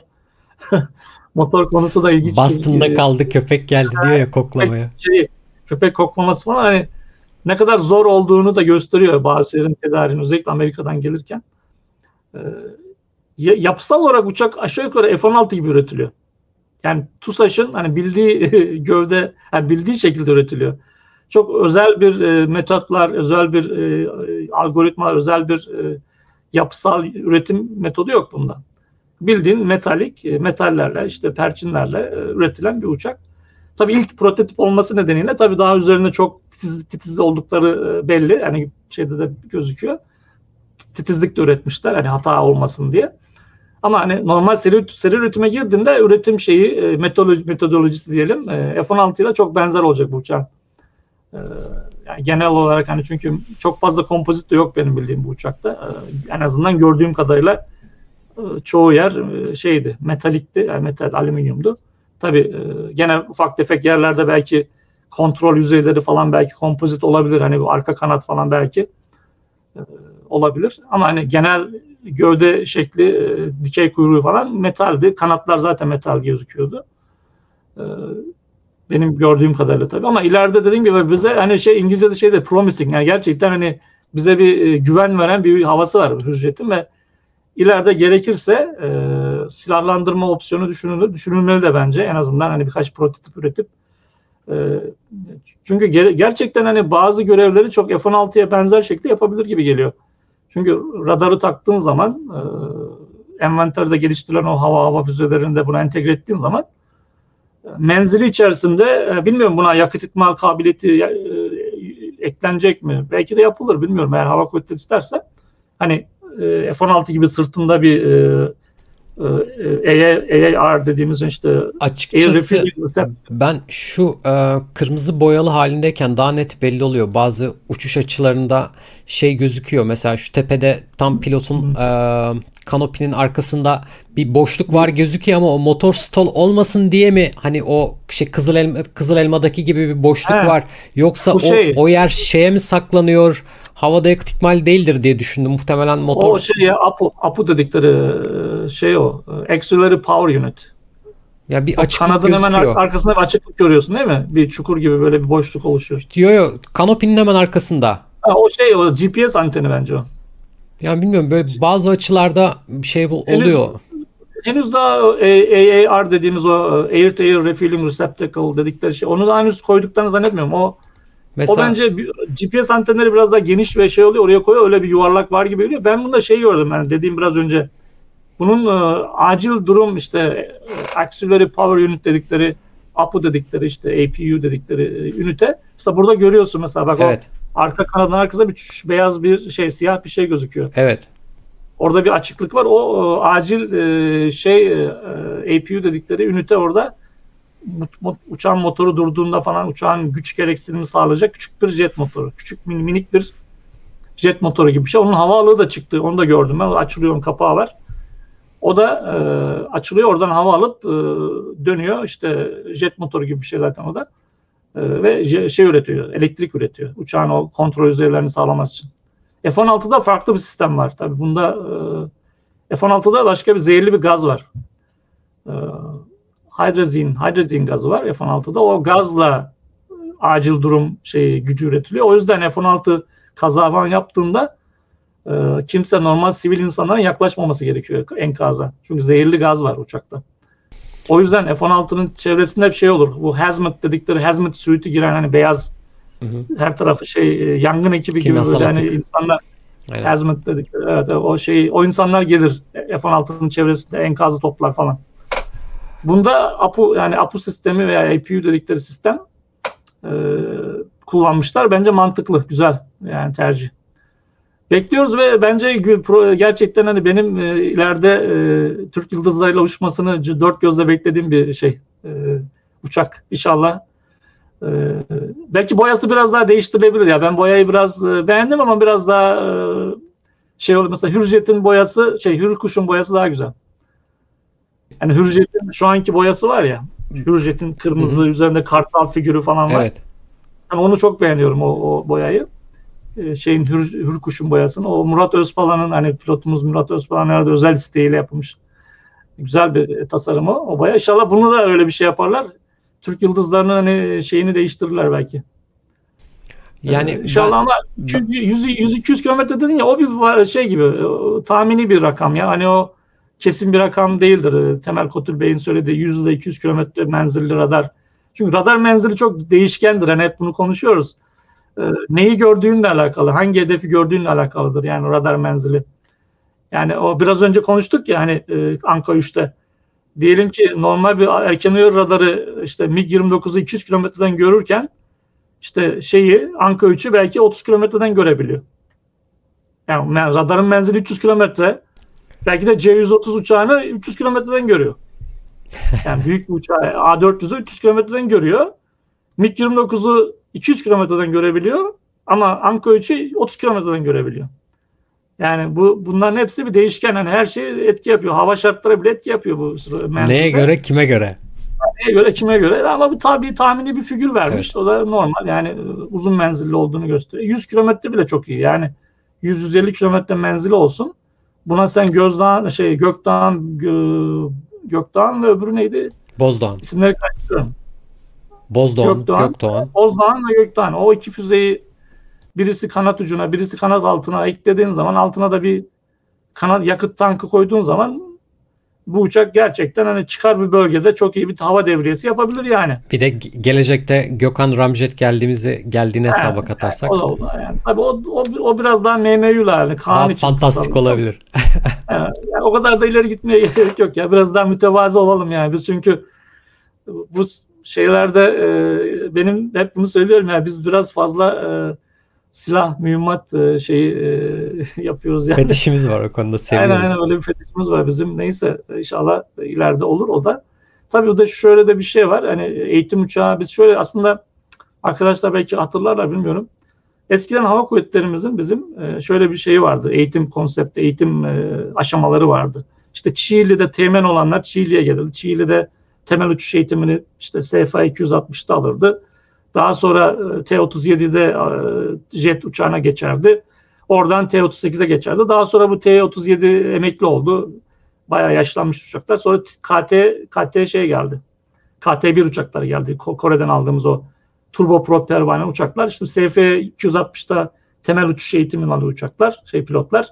motor konusu da ilginç. Bastığında kaldı, köpek geldi diyor ya koklamaya. Şey, köpek koklaması falan hani ne kadar zor olduğunu da gösteriyor bazı şeylerin tedariğini, özellikle Amerika'dan gelirken. Ee, yapısal olarak uçak aşağı yukarı F on altı gibi üretiliyor. Yani TUSAŞ'ın hani bildiği gövde, yani bildiği şekilde üretiliyor. Çok özel bir e, metotlar, özel bir e, algoritma, özel bir e, yapısal üretim metodu yok bunda. Bildiğin metalik, e, metallerle, işte perçinlerle e, üretilen bir uçak. Tabii ilk prototip olması nedeniyle tabii daha üzerine çok titiz, titiz oldukları belli. Yani şeyde de gözüküyor. Titizlik de üretmişler hani hata olmasın diye. Ama hani normal seri, seri üretime girdiğinde üretim şeyi metodoloji, metodolojisi diyelim F on altı ile çok benzer olacak bu uçağın. Yani genel olarak hani çünkü çok fazla kompozit de yok benim bildiğim bu uçakta. En azından gördüğüm kadarıyla çoğu yer şeydi, metalikti, yani metal, alüminyumdu. Tabii gene ufak tefek yerlerde belki kontrol yüzeyleri falan belki kompozit olabilir. Hani bu arka kanat falan belki olabilir. Ama hani genel gövde şekli, dikey kuyruğu falan metaldi. Kanatlar zaten metal gözüküyordu. Benim gördüğüm kadarıyla tabii. Ama ileride dediğim gibi bize hani şey İngilizce'de şey de promising. Yani gerçekten hani bize bir güven veren bir havası var Hürjet'in ve ileride gerekirse e, silahlandırma opsiyonu düşünülür. Düşünülmeli de bence. En azından hani birkaç prototip üretip e, çünkü ger- gerçekten hani bazı görevleri çok F on altıya benzer şekilde yapabilir gibi geliyor. Çünkü radarı taktığın zaman e, envanterde geliştirilen o hava hava füzelerinde bunu entegre ettiğin zaman menzili içerisinde e, bilmiyorum buna yakıt ikmal kabiliyeti e, eklenecek mi? Belki de yapılır bilmiyorum eğer hava kuvvetleri isterse. Hani e, F on altı gibi sırtında bir e, e, A A R dediğimiz işte açıkçası ben şu e, kırmızı boyalı halindeyken daha net belli oluyor. Bazı uçuş açılarında şey gözüküyor. Mesela şu tepede tam pilotun e, kanopinin arkasında bir boşluk var gözüküyor ama o motor stall olmasın diye mi hani o şey Kızıl Elma, Kızıl Elma'daki gibi bir boşluk He, var. Yoksa o, şey, o yer şeye mi saklanıyor? Havada yakıt ikmal değildir diye düşündüm. Muhtemelen motor. O şey ya A P U, A P U dedikleri şey o. Auxiliary Power Unit. Ya bir o açıklık kanadın gözüküyor. Hemen arkasında bir açıklık görüyorsun değil mi? Bir çukur gibi böyle bir boşluk oluşuyor. Yo yo kanopinin hemen arkasında. Ha, o şey o G P S anteni bence o. Yani bilmiyorum böyle bazı açılarda bir şey oluyor. Henüz, henüz daha A A R dediğimiz o Air to Air Refueling Receptacle dedikleri şey. Onu da henüz koyduklarını zannetmiyorum. O Mesela, o bence G P S antenleri biraz daha geniş ve şey oluyor. Oraya koyuyor. Öyle bir yuvarlak var gibi geliyor. Ben bunda şey gördüm yani dediğim biraz önce. Bunun e, acil durum işte e, Auxiliary Power Unit dedikleri A P U dedikleri işte A P U dedikleri e, ünite. Mesela burada görüyorsun mesela bak evet. O arka kanadın arkasında bir beyaz bir şey siyah bir şey gözüküyor. Evet. Orada bir açıklık var. O, o acil e, şey e, A P U dedikleri ünite orada uçağın motoru durduğunda falan uçağın güç gereksinimi sağlayacak küçük bir jet motoru. Küçük minik bir jet motoru gibi bir şey. Onun havaalığı da çıktı. Onu da gördüm ben. Açılıyor, onun kapağı var. O da e, açılıyor. Oradan hava alıp e, dönüyor. İşte jet motoru gibi bir şey zaten o da. E, ve j- şey üretiyor. Elektrik üretiyor. Uçağın o kontrol yüzeylerini sağlaması için. F on altıda farklı bir sistem var. Tabii bunda e, F on altıda başka bir zehirli bir gaz var. E, hidrazin, hidrazin gazı var F on altıda. O gazla acil durum şeyi gücü üretiliyor. O yüzden F on altı kaza falan yaptığında e, kimse normal sivil insanların yaklaşmaması gerekiyor enkaza. Çünkü zehirli gaz var uçakta. O yüzden F on altının çevresinde bir şey olur. Bu hazmat dedikleri hazmat suit'i giren hani beyaz hı hı. her tarafı şey yangın ekibi Kimyasal gibi böyle hani insanlar Aynen. hazmat dedikleri evet, o şey o insanlar gelir F on altının çevresinde enkazı toplar falan. Bunda A P U yani A P U sistemi veya A P U dedikleri sistem e, kullanmışlar. Bence mantıklı, güzel yani tercih. Bekliyoruz ve bence gerçekten hani benim e, ileride e, Türk Yıldızları'yla uçmasını dört gözle beklediğim bir şey. E, uçak inşallah. E, belki boyası biraz daha değiştirilebilir ya. Ben boyayı biraz e, beğendim ama biraz daha e, şey oldu. Mesela Hürjet'in boyası, şey Hürkuş'un boyası daha güzel. Yani Hürjet'in şu anki boyası var ya. Hürjet'in kırmızı Hı-hı. üzerinde kartal figürü falan var. Evet. Yani onu çok beğeniyorum o, o boyayı. Ee, şeyin Hür, Hürkuş'un boyasını. O Murat Özpalan'ın hani pilotumuz Murat Özpalan herhalde özel isteğiyle yapılmış. Güzel bir tasarım o. O boya. İnşallah bunu da öyle bir şey yaparlar. Türk Yıldızları'nın hani şeyini değiştirirler belki. Yani ee, inşallah ben, ama yüz iki yüz kilometre dedin ya o bir şey gibi o, tahmini bir rakam ya. Hani o kesin bir rakam değildir. Temel Kotul Bey'in söylediği yüz ile iki yüz kilometre menzilli radar. Çünkü radar menzili çok değişkendir. Hani hep bunu konuşuyoruz. Ee, neyi gördüğünle alakalı, hangi hedefi gördüğünle alakalıdır yani radar menzili. Yani o biraz önce konuştuk ya hani e, Anka üçte. Diyelim ki normal bir erken uyarı radarı işte MiG yirmi dokuzu iki yüz kilometreden görürken işte şeyi Anka üçü belki otuz kilometreden görebiliyor. Yani radarın menzili üç yüz kilometre. Belki de C yüz otuz uçağını üç yüz kilometreden görüyor. Yani büyük bir uçağı A dört yüzü üç yüz kilometreden görüyor. MiG yirmi dokuzu iki yüz kilometreden görebiliyor ama Anka üçü otuz kilometreden görebiliyor. Yani bu bunların hepsi bir değişken. Hani her şey etki yapıyor. Hava şartları bile etki yapıyor bu menzilde. Neye göre, kime göre? Neye göre, kime göre? Ama bu tabii tahmini bir figür vermiş. Evet. O da normal. Yani uzun menzilli olduğunu gösteriyor. yüz kilometre bile çok iyi. Yani yüz yüz elli kilometre menzili olsun. Buna sen Gözdağ, şey Gökdağ'ın Gö, Gökdağ'ın ve öbürü neydi? Bozdağ'ın. İsimleri karıştırıyorum. Bozdağ'ın, Gökdağ'ın, Gökdağ'ın. Bozdağ'ın ve Gökdağ'ın. O iki füzeyi birisi kanat ucuna, birisi kanat altına eklediğin zaman, altına da bir kanat yakıt tankı koyduğun zaman bu uçak gerçekten hani çıkar bir bölgede çok iyi bir hava devriyesi yapabilir yani. Bir de gelecekte Gökhan Ramjet geldiğimizi geldiğine He, hesaba katarsak. Yani, o, o, yani, tabii o, o, o biraz daha M M U'larla yani, daha fantastik olabilir. Yani, yani o kadar da ileri gitmeye gerek yok ya. Biraz daha mütevazı olalım yani. Biz çünkü bu şeylerde e, benim hep bunu söylüyorum ya, biz biraz fazla e, silah, mühimmat e, şeyi e, yapıyoruz yani. Fetişimiz var o konuda, seviyoruz. Aynen aynen, öyle bir fetişimiz var bizim. Neyse, inşallah ileride olur o da. Tabii o da şöyle de bir şey var. Hani eğitim uçağı, biz şöyle aslında, arkadaşlar belki hatırlarlar bilmiyorum. Eskiden hava kuvvetlerimizin bizim şöyle bir şeyi vardı. Eğitim konsepti, eğitim aşamaları vardı. İşte Çiğli'de teğmen olanlar Çiğli'ye gelirdi. Çiğli'de temel uçuş eğitimini işte S F A iki yüz altmışta alırdı. Daha sonra T otuz yedide jet uçağına geçerdi. Oradan T otuz sekize geçerdi. Daha sonra bu T otuz yedi emekli oldu. Bayağı yaşlanmış uçaklar. Sonra K T K T şey geldi. K T bir uçakları geldi. Kore'den aldığımız o turboprop pervane uçaklar. İşte S F iki yüz altmışta temel uçuş eğitimini alıyor uçaklar, şey pilotlar.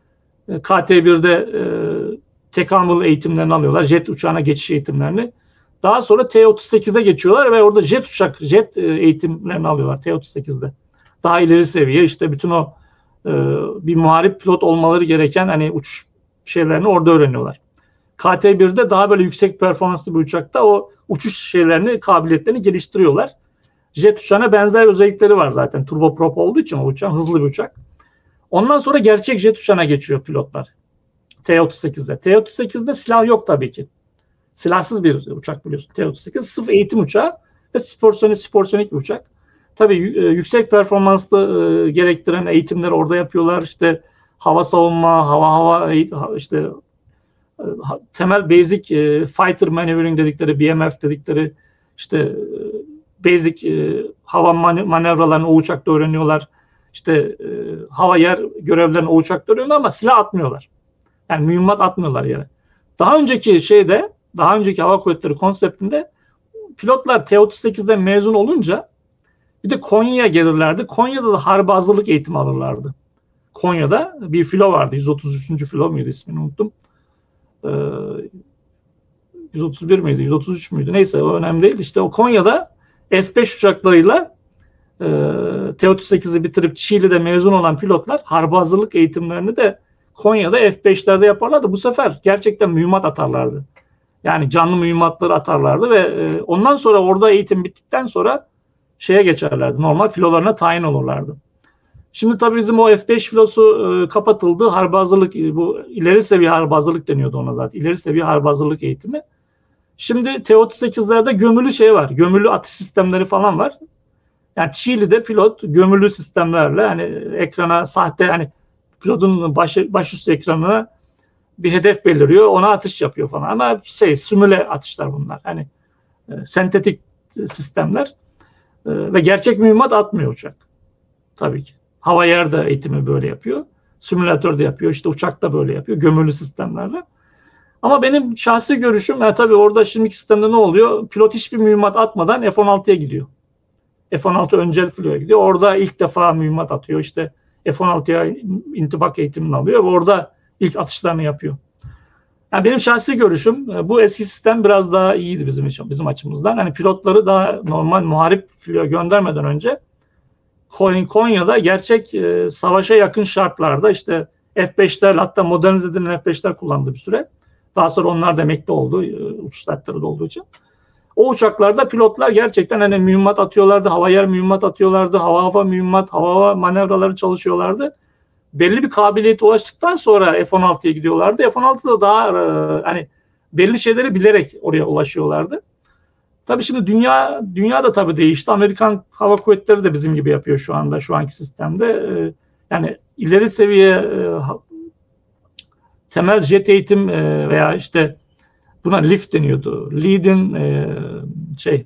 K T birde e, tekamül eğitimlerini alıyorlar. Jet uçağına geçiş eğitimlerini. Daha sonra T otuz sekize geçiyorlar ve orada jet uçak, jet eğitimlerini alıyorlar T otuz sekizde. Daha ileri seviye, işte bütün o e, bir muharip pilot olmaları gereken hani uçuş şeylerini orada öğreniyorlar. K T birde daha böyle yüksek performanslı bir uçakta o uçuş şeylerini, kabiliyetlerini geliştiriyorlar. Jet uçağına benzer özellikleri var zaten. Turboprop olduğu için o uçağın hızlı bir uçak. Ondan sonra gerçek jet uçağına geçiyor pilotlar. T otuz sekizde. T otuz sekizde silah yok tabii ki. Silahsız bir uçak biliyorsun. T otuz sekiz sırf eğitim uçağı ve sporsonik, sporsonik bir uçak. Tabii yüksek performanslı e, gerektiren eğitimleri orada yapıyorlar. İşte hava savunma, hava hava işte e, temel basic e, fighter maneuvering dedikleri, B M F dedikleri işte e, basic e, hava manevralarını o uçakta öğreniyorlar. İşte e, hava yer görevlerini o uçakta öğreniyorlar ama silah atmıyorlar. Yani mühimmat atmıyorlar yere. Daha önceki şeyde, daha önceki hava kuvvetleri konseptinde pilotlar T otuz sekizden mezun olunca bir de Konya'ya gelirlerdi. Konya'da da harbi hazırlık eğitimi alırlardı. Konya'da bir filo vardı. yüz otuz üçüncü filo muydu, ismini unuttum. Ee, yüz otuz bir miydi? yüz otuz üç müydü? Neyse, o önemli değil. İşte o Konya'da F beş uçaklarıyla e, T otuz sekizi bitirip Çiğli'de mezun olan pilotlar harbi hazırlık eğitimlerini de Konya'da F beşlerde yaparlardı. Bu sefer gerçekten mühimmat atarlardı. Yani canlı mühimmatları atarlardı ve e, ondan sonra orada eğitim bittikten sonra şeye geçerlerdi. Normal filolarına tayin olurlardı. Şimdi tabii bizim o F beş filosu e, kapatıldı. Harbi hazırlık, bu ileri seviye harbi hazırlık deniyordu ona zaten. İleri seviye harbi hazırlık eğitimi. Şimdi T otuz sekizlerde gömülü şey var. Gömülü atış sistemleri falan var. Yani Çiğli'de pilot gömülü sistemlerle hani ekrana sahte, hani pilotun baş, başüstü ekranına bir hedef beliriyor. Ona atış yapıyor falan. Ama şey, simüle atışlar bunlar. Hani e, sentetik sistemler e, ve gerçek mühimmat atmıyor uçak. Tabii ki. Hava yer de eğitimi böyle yapıyor. Simülatör de yapıyor. İşte uçak da böyle yapıyor. Gömülü sistemlerle. Ama benim şahsi görüşüm, yani tabii orada şimdiki sistemde ne oluyor? Pilot hiçbir mühimmat atmadan F on altıya gidiyor. F on altı öncel filoya gidiyor. Orada ilk defa mühimmat atıyor. İşte F on altıya intibak eğitimini alıyor ve orada ilk atışlarını yapıyor. Yani benim şahsi görüşüm, bu eski sistem biraz daha iyiydi bizim için, bizim açımızdan. Hani pilotları daha normal muharip filoya göndermeden önce Konya'da gerçek e, savaşa yakın şartlarda işte F beşler, hatta modernize edilen F beşler kullandı bir süre. Daha sonra onlar da emekli oldu, e, uçuş saatleri de olduğu için. O uçaklarda pilotlar gerçekten hani mühimmat atıyorlardı, hava yer mühimmat atıyorlardı, hava hava mühimmat, hava hava manevraları çalışıyorlardı. belli bir kabiliyete ulaştıktan sonra F on altıya gidiyorlardı. F on altıda daha e, hani belli şeyleri bilerek oraya ulaşıyorlardı. Tabii şimdi dünya dünya da tabii değişti. Amerikan Hava Kuvvetleri de bizim gibi yapıyor şu anda, şu anki sistemde. E, yani ileri seviye e, temel jet eğitim e, veya işte buna lift deniyordu. Lead'in e, şey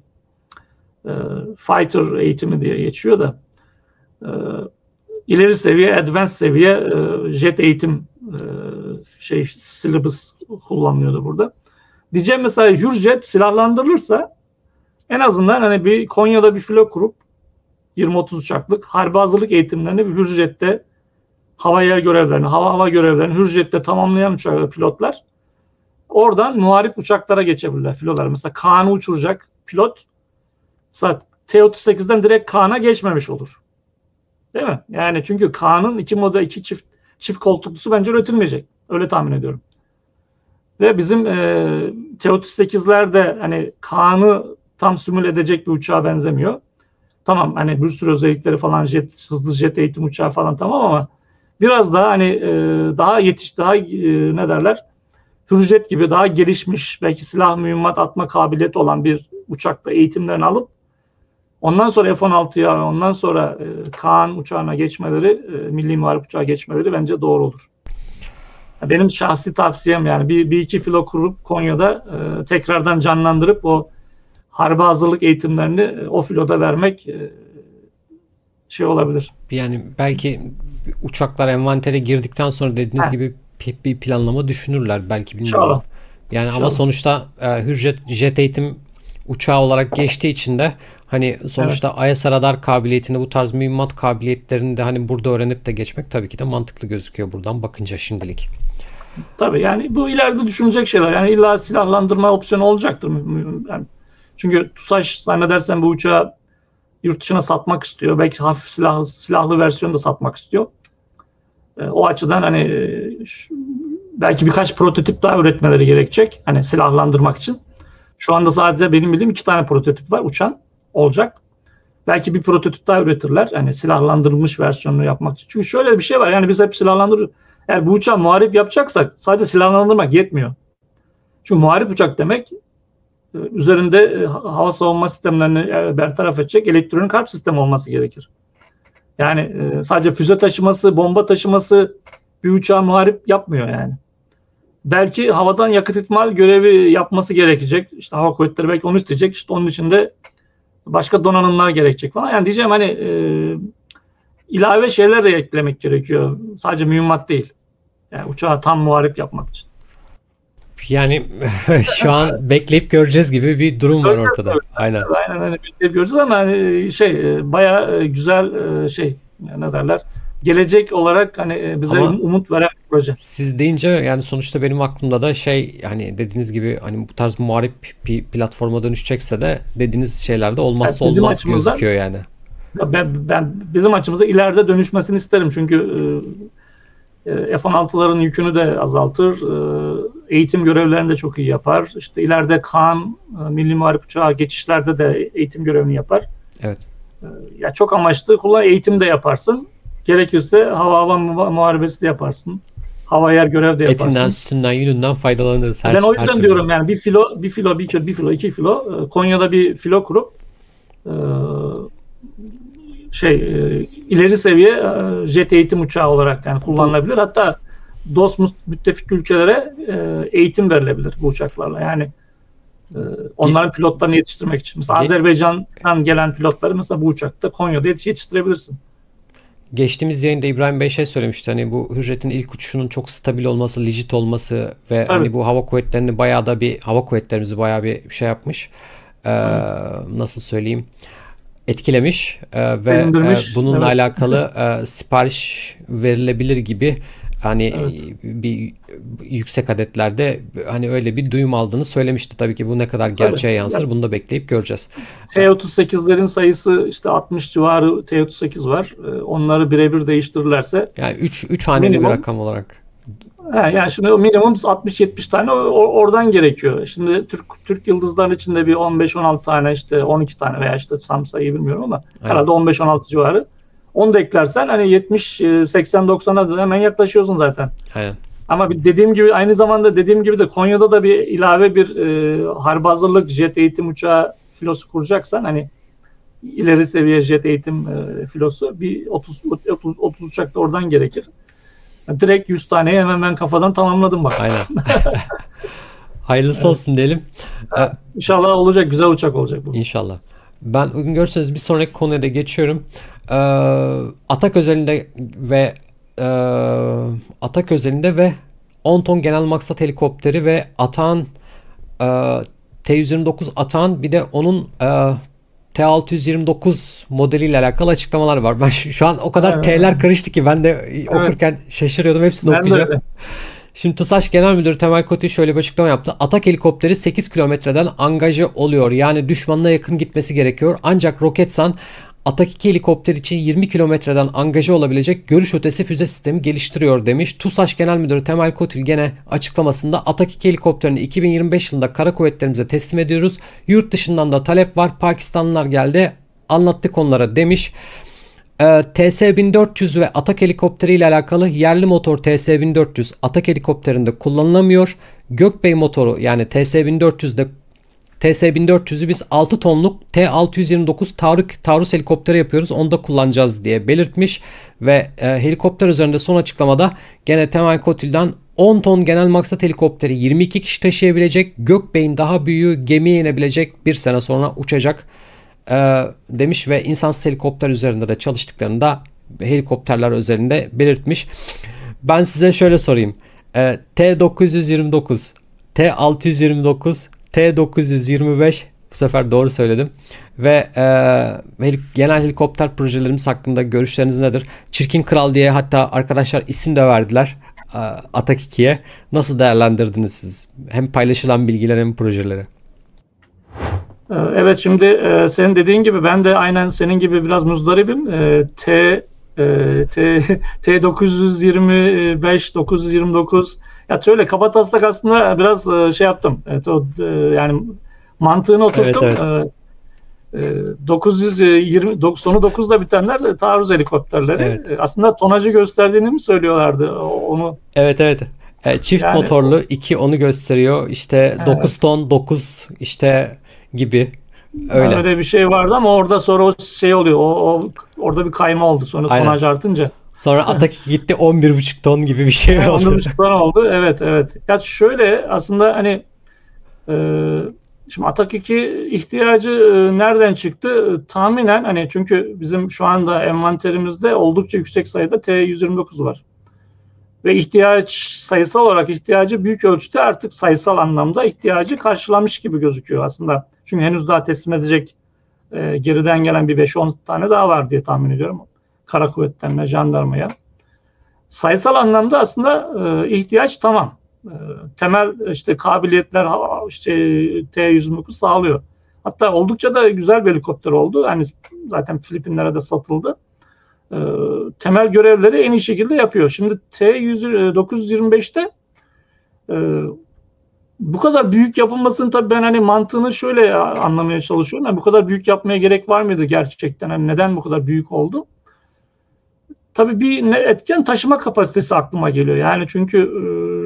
e, fighter eğitimi diye geçiyor da e, ileri seviye, advanced seviye e, jet eğitim e, şey syllabus kullanılıyordu burada. Diyeceğim mesela Hürjet silahlandırılırsa en azından hani bir Konya'da bir filo kurup yirmi otuz uçaklık harbi hazırlık eğitimlerini bir Hürjet'te hava yer görevlerini, hava hava görevlerini Hürjet'te tamamlayan uçak pilotlar oradan muharip uçaklara geçebilirler filolar. Mesela Kaan'ı uçuracak pilot mesela T otuz sekizden direkt Kaan'a geçmemiş olur. Değil mi? Yani çünkü Kaan'ın iki moda iki çift çift koltuklusu bence üretilmeyecek. Öyle tahmin ediyorum. Ve bizim e, T otuz sekizlerde hani Kaan'ı tam simüle edecek bir uçağa benzemiyor. Tamam hani bir sürü özellikleri falan jet, hızlı jet eğitim uçağı falan tamam ama biraz daha hani e, daha yetiş daha e, ne derler Hürjet gibi daha gelişmiş belki silah mühimmat atma kabiliyeti olan bir uçakta eğitimlerini alıp ondan sonra F on altıya ondan sonra e, Kaan uçağına geçmeleri e, milli muharip uçağa geçmeleri bence doğru olur. Benim şahsi tavsiyem yani bir, bir iki filo kurup Konya'da e, tekrardan canlandırıp o harbi hazırlık eğitimlerini e, o filoda vermek e, şey olabilir. Yani belki uçaklar envantere girdikten sonra dediğiniz Heh. gibi bir planlama düşünürler belki bilmiyorum. İnşallah. Yani İnşallah. ama sonuçta e, Hürjet jet eğitim uçağı olarak geçtiği için de hani sonuçta evet. I S R radar kabiliyetini bu tarz mühimmat kabiliyetlerini de hani burada öğrenip de geçmek tabii ki de mantıklı gözüküyor buradan bakınca şimdilik. Tabii yani bu ileride düşünecek şeyler. Yani illa silahlandırma opsiyonu olacaktır. Yani çünkü TUSAŞ zannedersen bu uçağı yurt dışına satmak istiyor. Belki hafif silahlı, silahlı versiyonu da satmak istiyor. E, o açıdan hani şu, belki birkaç prototip daha üretmeleri gerekecek. Hani silahlandırmak için. Şu anda sadece benim bildiğim iki tane prototip var. Uçan olacak. Belki bir prototip daha üretirler. Hani silahlandırılmış versiyonunu yapmak için. Çünkü şöyle bir şey var. Yani biz hep silahlandırıyoruz. Eğer bu uçağı muharip yapacaksak sadece silahlandırmak yetmiyor. Çünkü muharip uçak demek üzerinde hava savunma sistemlerini bertaraf edecek elektronik harp sistemi olması gerekir. Yani sadece füze taşıması, bomba taşıması bir uçağı muharip yapmıyor yani. Belki havadan yakıt ikmal görevi yapması gerekecek. İşte hava kuvvetleri belki onu isteyecek. İşte onun için de başka donanımlar gerekecek falan. Yani diyeceğim hani e, ilave şeyler de eklemek gerekiyor. Sadece mühimmat değil. Yani uçağı tam muharip yapmak için. Yani şu an bekleyip göreceğiz gibi bir durum var ortada. Aynen. Aynen öyle bekleyip göreceğiz ama hani şey bayağı güzel şey ne derler? Gelecek olarak hani bize ama umut veren bir proje. Siz deyince yani sonuçta benim aklımda da şey hani dediğiniz gibi hani bu tarz muharip bir platforma dönüşecekse de dediğiniz şeylerde olmazsa yani olmaz gözüküyor yani. Ben, ben bizim açımızda ileride dönüşmesini isterim çünkü e, F on altıların yükünü de azaltır, e, eğitim görevlerini de çok iyi yapar. İşte ileride Kaan e, milli muharip uçağı geçişlerde de eğitim görevini yapar. Evet. E, ya çok amaçlı kullan eğitim de yaparsın. Gerekirse hava hava muharebesi de yaparsın. Hava yer görev de yaparsın. Etinden, sütünden, yününden faydalanırız. Her, ben o yüzden diyorum yani bir filo, bir filo, bir filo, bir filo, iki filo Konya'da bir filo kurup e, şey e, ileri seviye e, jet eğitim uçağı olarak yani kullanılabilir. Hatta dost müttefik ülkelere e, eğitim verilebilir bu uçaklarla. Yani e, onların pilotlarını yetiştirmek için. Mesela Azerbaycan'dan gelen pilotları mesela bu uçakta Konya'da yetiştirebilirsin. Geçtiğimiz yayında İbrahim Bey şey söylemişti hani bu Hürjet'in ilk uçuşunun çok stabil olması, legit olması ve Tabii. hani bu hava kuvvetlerini bayağı da bir hava kuvvetlerimizi bayağı bir şey yapmış. Ee, nasıl söyleyeyim? Etkilemiş ee, ve e, bununla evet. alakalı e, sipariş verilebilir gibi hani evet. bir yüksek adetlerde hani öyle bir duyum aldığını söylemişti. Tabii ki bu ne kadar gerçeğe Tabii. yansır bunu da bekleyip göreceğiz. T otuz sekizlerin sayısı işte altmış civarı T otuz sekiz var. Onları birebir değiştirirlerse yani üç üç haneli minimum, bir rakam olarak. He, yani şimdi o minimum altmış yetmiş tane oradan gerekiyor. Şimdi Türk Türk yıldızların içinde bir on beş on altı tane işte on iki tane veya işte tam sayıyı bilmiyorum ama Aynen. herhalde on beş on altı civarı. Onu da eklersen hani yetmiş, seksen, doksana da hemen yaklaşıyorsun zaten. Aynen. Ama dediğim gibi aynı zamanda dediğim gibi de Konya'da da bir ilave bir e, harp hazırlık jet eğitim uçağı filosu kuracaksan hani ileri seviye jet eğitim e, filosu bir otuz otuz uçak da oradan gerekir. Yani direkt yüz taneyi hemen ben kafadan tamamladım bak. Aynen. Hayırlısı evet. olsun diyelim. Evet, İnşallah olacak, güzel uçak olacak bu. İnşallah. Ben bugün görürseniz bir sonraki konuya da geçiyorum. Ee, Atak özelinde ve e, Atak özelinde ve on ton genel maksat helikopteri ve Atak'ın e, T yüz yirmi dokuz Atak'ın bir de onun e, T altı yüz yirmi dokuz modeliyle alakalı açıklamalar var. Ben şu, şu an o kadar evet. T'ler karıştı ki ben de evet. okurken şaşırıyordum. Hepsini ben okuyacağım. Şimdi TUSAŞ Genel Müdürü Temel Kotil şöyle bir açıklama yaptı. Atak helikopteri sekiz kilometreden angaje oluyor. Yani düşmanına yakın gitmesi gerekiyor. Ancak Roketsan Atak iki helikopter için yirmi kilometreden angaje olabilecek görüş ötesi füze sistemi geliştiriyor demiş. TUSAŞ Genel Müdürü Temel Kotil gene açıklamasında Atak iki helikopterini iki bin yirmi beş yılında kara kuvvetlerimize teslim ediyoruz. Yurt dışından da talep var. Pakistanlılar geldi, anlattık onlara demiş. T S bin dört yüz ve Atak helikopteri ile alakalı yerli motor T S bin dört yüz Atak helikopterinde kullanılamıyor. Gökbey motoru yani T S bin dört yüzde T S bin dört yüzü biz altı tonluk T altı yüz yirmi dokuz Taarruz helikopteri yapıyoruz. Onu da kullanacağız diye belirtmiş ve e, helikopter üzerinde son açıklamada gene Temel Kotil'den on ton genel maksat helikopteri yirmi iki kişi taşıyabilecek, Gökbey'in daha büyüğü gemiye inebilecek, bir sene sonra uçacak e, demiş ve insansız helikopter üzerinde de çalıştıklarını da helikopterler üzerinde belirtmiş. Ben size şöyle sorayım. E, T dokuz yüz yirmi dokuz, T altı yüz yirmi dokuz, T dokuz yüz yirmi beş, bu sefer doğru söyledim. Ve e, genel helikopter projelerimiz hakkında görüşleriniz nedir? Çirkin Kral diye hatta arkadaşlar isim de verdiler e, Atak ikiye. Nasıl değerlendirdiniz siz? Hem paylaşılan bilgiler hem projeleri. Evet, şimdi e, senin dediğin gibi ben de aynen senin gibi biraz muzdaribim. E, T e, T T dokuz yüz yirmi beş, dokuz yüz yirmi dokuz ya şöyle kabataslak aslında biraz e, şey yaptım. Evet, o, e, yani mantığını oturttum. Evet, evet. E, dokuz yüz yirmi sonu dokuzla bitenler taarruz helikopterleri. Evet. E, aslında tonajı gösterdiğini mi söylüyorlardı onu? Evet, evet. E, çift yani, motorlu iki onu gösteriyor. İşte evet. dokuz ton dokuz işte gibi. Öyle. Öyle bir şey vardı ama orada sonra o şey oluyor. O, o orada bir kayma oldu sonra aynen. Tonaj artınca. Sonra Atak gitti on bir buçuk ton gibi bir şey oldu. on bir buçuk ton oldu. Evet, evet. Ya şöyle aslında hani e, şimdi Atak iki ihtiyacı e, nereden çıktı? E, tahminen hani çünkü bizim şu anda envanterimizde oldukça yüksek sayıda T yüz yirmi dokuz var. Ve ihtiyaç sayısal olarak ihtiyacı büyük ölçüde artık sayısal anlamda ihtiyacı karşılamış gibi gözüküyor aslında. Çünkü henüz daha teslim edecek e, geriden gelen bir beş on tane daha var diye tahmin ediyorum. Kara kuvvetlerine, jandarmaya. Sayısal anlamda aslında e, ihtiyaç tamam. E, temel işte kabiliyetler işte T yüz yirmi dokuz sağlıyor. Hatta oldukça da güzel bir helikopter oldu. Yani zaten Filipinlere de satıldı. E, temel görevleri en iyi şekilde yapıyor. Şimdi T dokuz yüz yirmi beşte e, bu kadar büyük yapılmasını tabii ben hani mantığını şöyle anlamaya çalışıyorum. Yani bu kadar büyük yapmaya gerek var mıydı gerçekten? Yani neden bu kadar büyük oldu? Tabii bir etken taşıma kapasitesi aklıma geliyor. Yani çünkü e,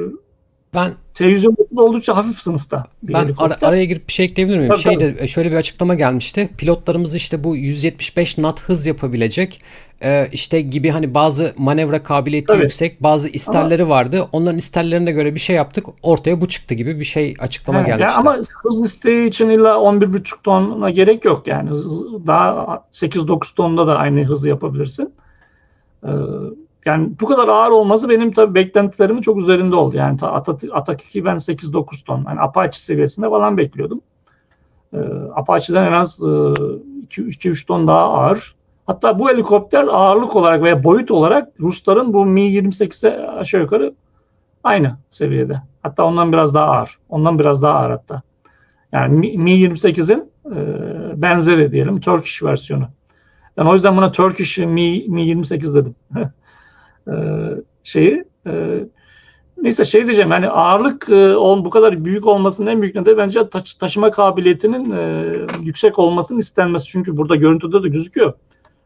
ben T yüz yirmi dokuz oldukça hafif sınıfta. Ben ara, araya girip bir şey ekleyebilir miyim? Tabii, Şeyde tabii. Şöyle bir açıklama gelmişti. Pilotlarımız işte bu yüz yetmiş beş knot hız yapabilecek e, işte gibi hani bazı manevra kabiliyeti tabii. yüksek, bazı isterleri ama, vardı. Onların isterlerine göre bir şey yaptık. Ortaya bu çıktı gibi bir şey açıklama he, gelmişti. Ama hız isteği için illa on bir buçuk tona gerek yok yani. Daha sekiz dokuz tonda da aynı hızı yapabilirsin. Ee, Yani bu kadar ağır olması benim tabii beklentilerimin çok üzerinde oldu. Yani Atak iki ben sekiz dokuz ton. Yani Apache seviyesinde falan bekliyordum. Ee, Apache'den en az e, iki üç ton daha ağır. Hatta bu helikopter ağırlık olarak veya boyut olarak Rusların bu Mi yirmi sekize aşağı yukarı aynı seviyede. Hatta ondan biraz daha ağır. Ondan biraz daha ağır hatta. Yani Mi yirmi sekizin e, benzeri diyelim. Turkish versiyonu. Yani o yüzden buna Turkish Mi, Mi yirmi sekiz dedim. Ee, şeyi e, neyse şey diyeceğim yani ağırlık e, on, bu kadar büyük olmasının en büyük nedeni bence taş, taşıma kabiliyetinin e, yüksek olmasının istenmesi. Çünkü burada görüntüde de gözüküyor.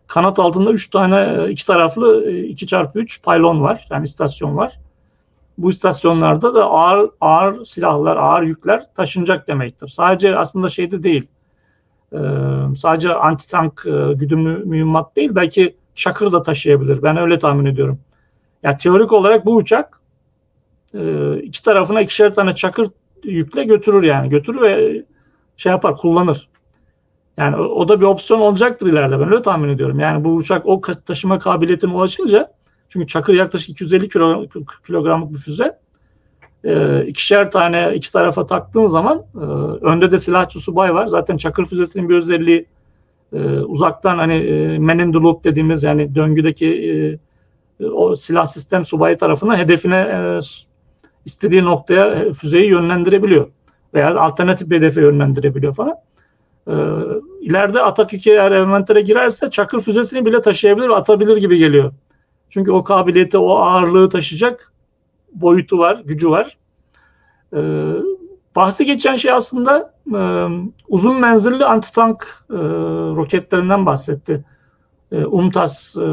kanat altında üç tane iki taraflı iki çarpı üç paylon var. Yani istasyon var. Bu istasyonlarda da ağır ağır silahlar, ağır yükler taşınacak demektir. Sadece aslında şeyde değil. E, sadece anti-tank e, güdümlü mühimmat değil. Belki Çakır da taşıyabilir. Ben öyle tahmin ediyorum. Yani teorik olarak bu uçak e, iki tarafına ikişer tane Çakır yükle götürür yani. Götürür ve şey yapar, kullanır. Yani o, o da bir opsiyon olacaktır ileride. Ben öyle tahmin ediyorum. Yani bu uçak o taşıma kabiliyetine ulaşınca, çünkü Çakır yaklaşık iki yüz elli kilo, kilogramlık bir füze. E, ikişer tane iki tarafa taktığın zaman e, önde de silahçı subay var. Zaten Çakır füzesinin bir özelliği e, uzaktan hani e, man in the loop dediğimiz, yani döngüdeki e, o silah sistem subayı tarafından hedefine e, istediği noktaya füzeyi yönlendirebiliyor. Veya alternatif bir hedefe yönlendirebiliyor falan. E, ileride Atak iki eğer envantere girerse Çakır füzesini bile taşıyabilir ve atabilir gibi geliyor. Çünkü o kabiliyeti, o ağırlığı taşıyacak boyutu var, gücü var. Ee, bahsi geçen şey aslında e, uzun menzilli anti-tank e, roketlerinden bahsetti. E, UMTAS e,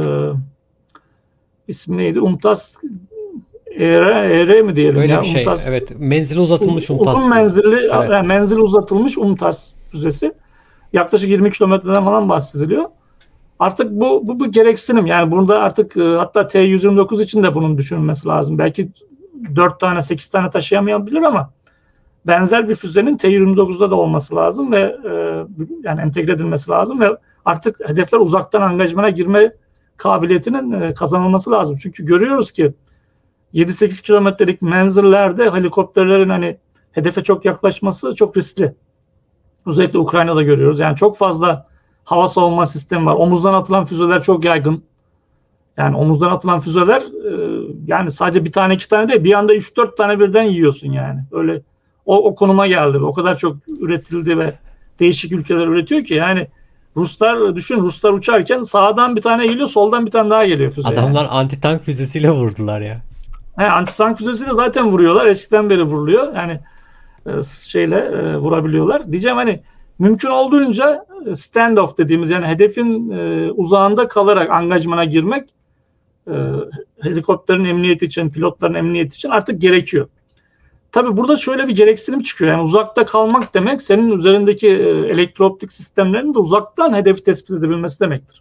ismi neydi? UMTAS E R, E R mi diyelim? Öyle ya? bir şey. UMTAS, Evet. Menzili uzatılmış UMTAS. uzun menzilli, evet. yani menzili uzatılmış UMTAS füzesi. Yaklaşık yirmi kilometreden falan bahsediliyor. Artık bu, bu, bu gereksinim. Yani burada artık e, hatta T yüz yirmi dokuz için de bunun düşünülmesi lazım. Belki dört tane, sekiz tane taşıyamayabilir ama benzer bir füzenin T yirmi dokuzda da olması lazım ve e, yani entegre edilmesi lazım ve artık hedefler uzaktan angajmana girme kabiliyetinin e, kazanılması lazım. Çünkü görüyoruz ki yedi sekiz kilometrelik menzillerde helikopterlerin hani hedefe çok yaklaşması çok riskli. Özellikle Ukrayna'da görüyoruz. Yani çok fazla hava savunma sistemi var. Omuzdan atılan füzeler çok yaygın. Yani omuzdan atılan füzeler e, yani sadece bir tane iki tane değil, bir anda üç dört tane birden yiyorsun yani. Öyle o, o konuma geldi. O kadar çok üretildi ve değişik ülkeler üretiyor ki yani Ruslar, düşün, Ruslar uçarken sağdan bir tane geliyor, soldan bir tane daha geliyor füze. Adamlar yani. anti-tank füzesiyle vurdular ya. He, anti-tank füzesiyle zaten vuruyorlar. Eskiden beri vuruluyor. Yani e, şeyle e, vurabiliyorlar. Diyeceğim hani mümkün olduğunca standoff dediğimiz, yani hedefin e, uzağında kalarak angajmana girmek e, helikopterin emniyeti için, pilotların emniyeti için artık gerekiyor. Tabii burada şöyle bir gereksinim çıkıyor. Yani uzakta kalmak demek senin üzerindeki e, elektrooptik sistemlerin de uzaktan hedefi tespit edebilmesi demektir.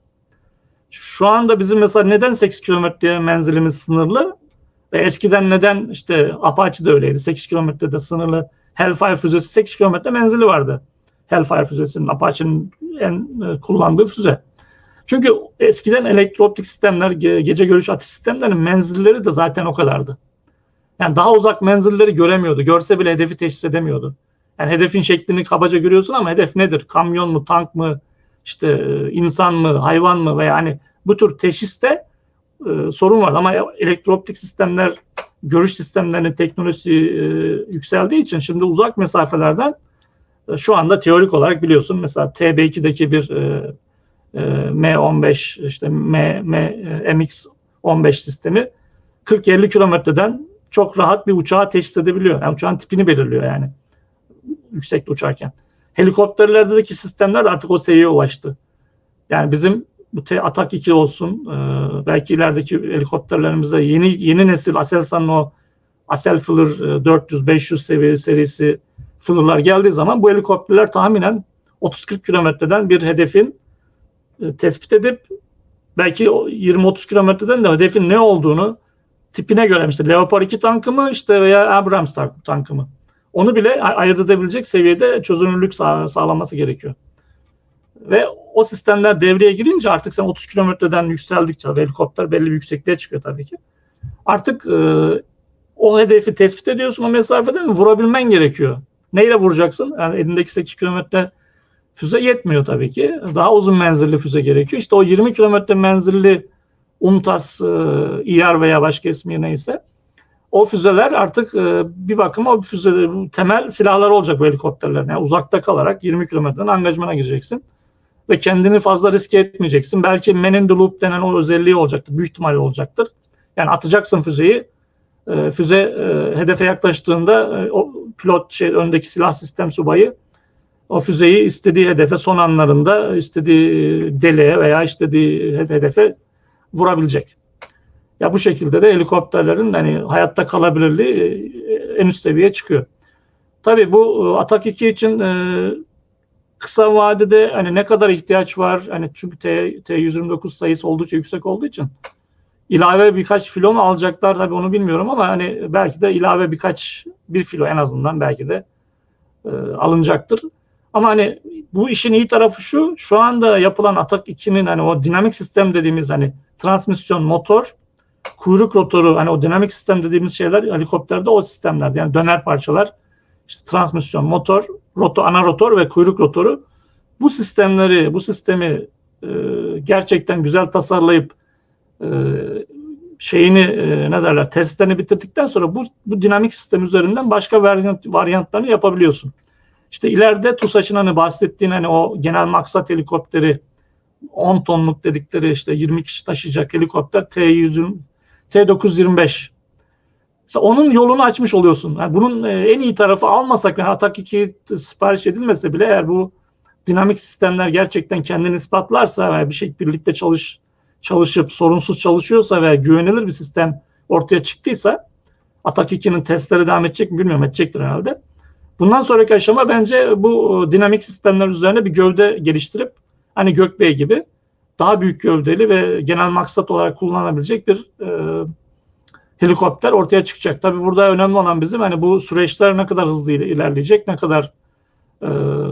Şu anda bizim mesela neden sekiz kilometreye menzilimiz sınırlı? Ve eskiden neden işte Apache de öyleydi. sekiz kilometrede sınırlı Hellfire füzesi sekiz kilometre menzili vardı. Hellfire füzesinin, Apache'nin en e, kullandığı füze. Çünkü eskiden elektrooptik sistemler, ge- gece görüş atış sistemlerinin menzilleri de zaten o kadardı. Yani daha uzak menzilleri göremiyordu. Görse bile hedefi teşhis edemiyordu. Yani hedefin şeklini kabaca görüyorsun ama hedef nedir? Kamyon mu, tank mı, işte e, insan mı, hayvan mı, veya hani bu tür teşhiste e, sorun var. Ama elektrooptik sistemler, görüş sistemlerinin teknolojisi e, yükseldiği için şimdi uzak mesafelerden e, şu anda teorik olarak biliyorsun mesela T B iki'deki bir e, e, M on beş, işte M, M, e, M X on beş sistemi kırk elli kilometreden çok rahat bir uçağı teşhis edebiliyor. Yani uçağın tipini belirliyor yani yüksekte uçarken. Helikopterlerdeki sistemler de artık o seviyeye ulaştı. Yani bizim bu Atak iki olsun, e, belki ilerideki helikopterlerimize yeni yeni nesil Aselsan'ın o Aselfiller dört yüz beş yüz seviye serisi Filler'lar geldiği zaman bu helikopterler tahminen otuz kırk kilometreden bir hedefin e, tespit edip belki yirmi otuz kilometreden de hedefin ne olduğunu tipine göre, işte Leopard iki tankı mı işte veya Abrams tankı mı, onu bile ayırt edebilecek seviyede çözünürlük sağ, sağlanması gerekiyor. Ve o sistemler devreye girince artık sen otuz kilometreden yükseldikçe helikopter belli bir yüksekliğe çıkıyor tabii ki. Artık e, o hedefi tespit ediyorsun, o mesafeden vurabilmen gerekiyor. Neyle vuracaksın? Yani elindeki sekiz kilometre füze yetmiyor tabii ki. Daha uzun menzilli füze gerekiyor. İşte o yirmi kilometre menzilli UMTAS, İ R veya başka ismi neyse, o füzeler artık e, bir bakıma o füze temel silahları olacak bu helikopterlerin. Yani uzakta kalarak yirmi kilometreden angajmana gireceksin ve kendini fazla riske etmeyeceksin. Belki man in the loop denen o özelliği olacaktır. Büyük ihtimalle olacaktır. Yani atacaksın füzeyi. E, füze e, hedefe yaklaştığında e, o pilot şey öndeki silah sistem subayı o füzeyi istediği hedefe son anlarında istediği deliğe veya istediği hedefe vurabilecek. Ya bu şekilde de helikopterlerin hani hayatta kalabilirliği en üst seviyeye çıkıyor. Tabii bu Atak iki için e, kısa vadede hani ne kadar ihtiyaç var? Hani çünkü T yüz yirmi dokuz sayısı oldukça yüksek olduğu için ilave birkaç filo mu alacaklar tabii onu bilmiyorum ama hani belki de ilave birkaç bir filo en azından belki de e, alınacaktır. Ama hani bu işin iyi tarafı şu, şu anda yapılan Atak ikinin hani o dinamik sistem dediğimiz hani transmisyon, motor, kuyruk rotoru, hani o dinamik sistem dediğimiz şeyler helikopterde o sistemlerde yani döner parçalar, işte transmisyon, motor, rotor, ana rotor ve kuyruk rotoru bu sistemleri, bu sistemi e, gerçekten güzel tasarlayıp e, şeyini e, ne derler testlerini bitirdikten sonra bu, bu dinamik sistem üzerinden başka varyant, varyantlarını yapabiliyorsun. İşte ileride TUSAŞ'ın hani bahsettiğin hani o genel maksat helikopteri on tonluk dedikleri işte yirmi kişi taşıyacak helikopter T yüz T dokuz yüz yirmi beş. Mesela onun yolunu açmış oluyorsun. Yani bunun en iyi tarafı almasak yani Atak iki sipariş edilmese bile eğer bu dinamik sistemler gerçekten kendini ispatlarsa ve bir şey birlikte çalış çalışıp sorunsuz çalışıyorsa ve güvenilir bir sistem ortaya çıktıysa Atak ikinin testleri devam edecek mi bilmiyorum, edecektir herhalde. Bundan sonraki aşama bence bu dinamik sistemler üzerine bir gövde geliştirip hani Gökbey gibi daha büyük gövdeli ve genel maksat olarak kullanılabilecek bir e, helikopter ortaya çıkacak. Tabii burada önemli olan bizim hani bu süreçler ne kadar hızlı ilerleyecek, ne kadar e,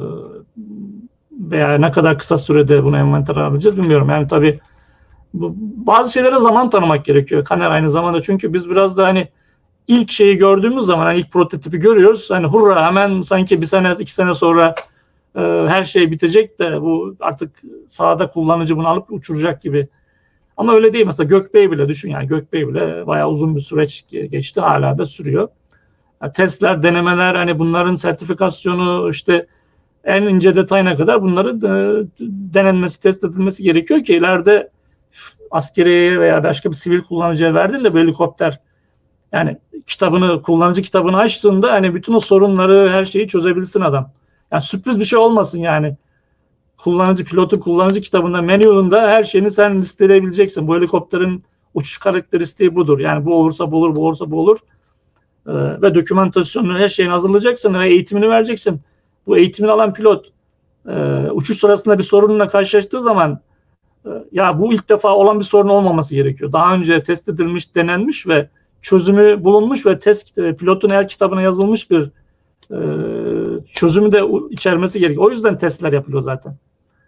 veya ne kadar kısa sürede bunu envanter alabileceğiz bilmiyorum. Yani tabii bu, bazı şeylere zaman tanımak gerekiyor. Kaner aynı zamanda çünkü biz biraz da hani ilk şeyi gördüğümüz zaman hani ilk prototipi görüyoruz. Hani hurra hemen sanki bir sene iki sene sonra e, her şey bitecek de bu artık sahada kullanıcı bunu alıp uçuracak gibi. Ama öyle değil. Mesela Gökbey bile düşün yani Gökbey bile bayağı uzun bir süreç geçti. Hala da sürüyor. Yani testler, denemeler hani bunların sertifikasyonu işte en ince detayına kadar bunları e, denenmesi, test edilmesi gerekiyor ki ileride askeriyeye veya başka bir sivil kullanıcıya verdiğinde bu helikopter yani kitabını, kullanıcı kitabını açtığında hani bütün o sorunları, her şeyi çözebilsin adam. Yani sürpriz bir şey olmasın yani. Kullanıcı, pilotun kullanıcı kitabında, manual'ında her şeyini sen listeleyebileceksin. Bu helikopterin uçuş karakteristiği budur. Yani bu olursa bu olur, bu olursa bu olur. Ee, ve dokümantasyonunu, her şeyini hazırlayacaksın ve eğitimini vereceksin. Bu eğitimini alan pilot e, uçuş sırasında bir sorunla karşılaştığı zaman e, ya bu ilk defa olan bir sorun olmaması gerekiyor. Daha önce test edilmiş, denenmiş ve çözümü bulunmuş ve test e, pilotun her kitabına yazılmış bir e, çözümü de içermesi gerekiyor. O yüzden testler yapılıyor zaten.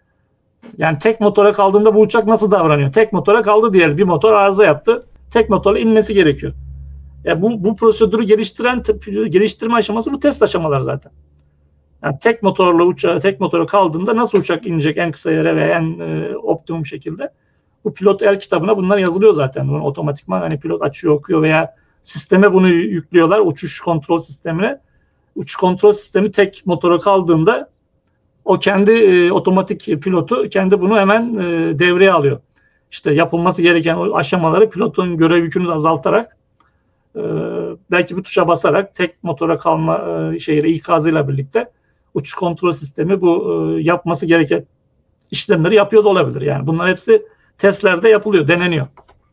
Yani tek motora kaldığında bu uçak nasıl davranıyor? Tek motora kaldı diyelim. Bir motor arıza yaptı. Tek motorla inmesi gerekiyor. Yani bu, bu prosedürü geliştiren geliştirme aşaması bu test aşamaları zaten. Yani tek motorla uçağı, tek motora kaldığında nasıl uçak inecek en kısa yere ve en e, optimum şekilde? Bu pilot el kitabına bunlar yazılıyor zaten. Bunu otomatikman hani pilot açıyor, okuyor veya sisteme bunu yüklüyorlar. Uçuş kontrol sistemine. Uçuş kontrol sistemi tek motora kaldığında o kendi e, otomatik pilotu kendi bunu hemen e, devreye alıyor. İşte yapılması gereken o aşamaları pilotun görev yükünü azaltarak e, belki bir tuşa basarak tek motora kalma e, şeyle ikazıyla birlikte uçuş kontrol sistemi bu e, yapması gereken işlemleri yapıyor da olabilir. Yani bunlar hepsi testlerde yapılıyor, deneniyor.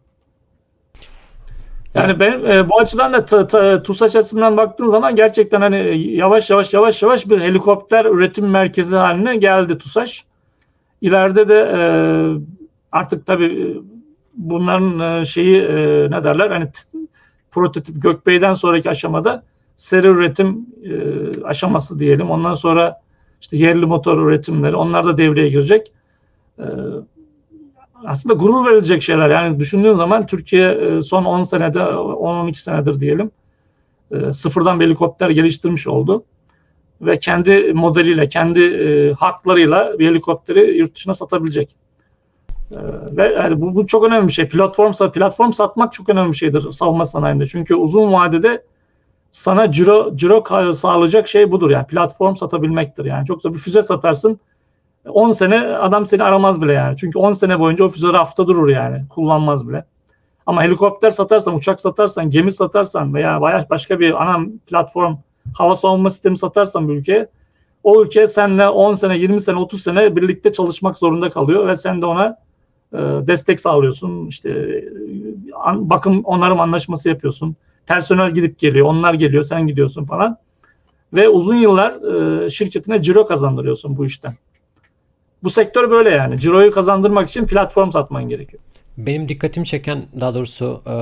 Yani ben e, bu açıdan da TUSAŞ açısından baktığın zaman gerçekten hani yavaş yavaş yavaş yavaş bir helikopter üretim merkezi haline geldi TUSAŞ. İleride de e, artık tabii bunların e, şeyi e, ne derler hani prototip Gökbey'den sonraki aşamada seri üretim e, aşaması diyelim. Ondan sonra işte yerli motor üretimleri onlar da devreye girecek. E, aslında gurur verilecek şeyler. Yani düşündüğün zaman Türkiye son on senede, on on iki senedir diyelim sıfırdan bir helikopter geliştirmiş oldu. Ve kendi modeliyle, kendi haklarıyla bir helikopteri yurt dışına satabilecek. Ve yani bu, bu çok önemli bir şey. Platform, platform satmak çok önemli bir şeydir savunma sanayinde. Çünkü uzun vadede sana ciro, ciro sağlayacak şey budur. Yani platform satabilmektir. Yani çok da bir füze satarsın. on sene adam seni aramaz bile yani. Çünkü on sene boyunca o füze rafta durur yani. Kullanmaz bile. Ama helikopter satarsan, uçak satarsan, gemi satarsan veya başka bir ana platform hava savunma sistemi satarsan bir ülkeye o ülke seninle on sene, yirmi sene, otuz sene birlikte çalışmak zorunda kalıyor ve sen de ona e, destek sağlıyorsun. İşte e, bakım onarım anlaşması yapıyorsun. Personel gidip geliyor, onlar geliyor, sen gidiyorsun falan. Ve uzun yıllar e, şirketine ciro kazandırıyorsun bu işten. Bu sektör böyle yani. Ciroyu kazandırmak için platform satman gerekiyor. Benim dikkatimi çeken, daha doğrusu e,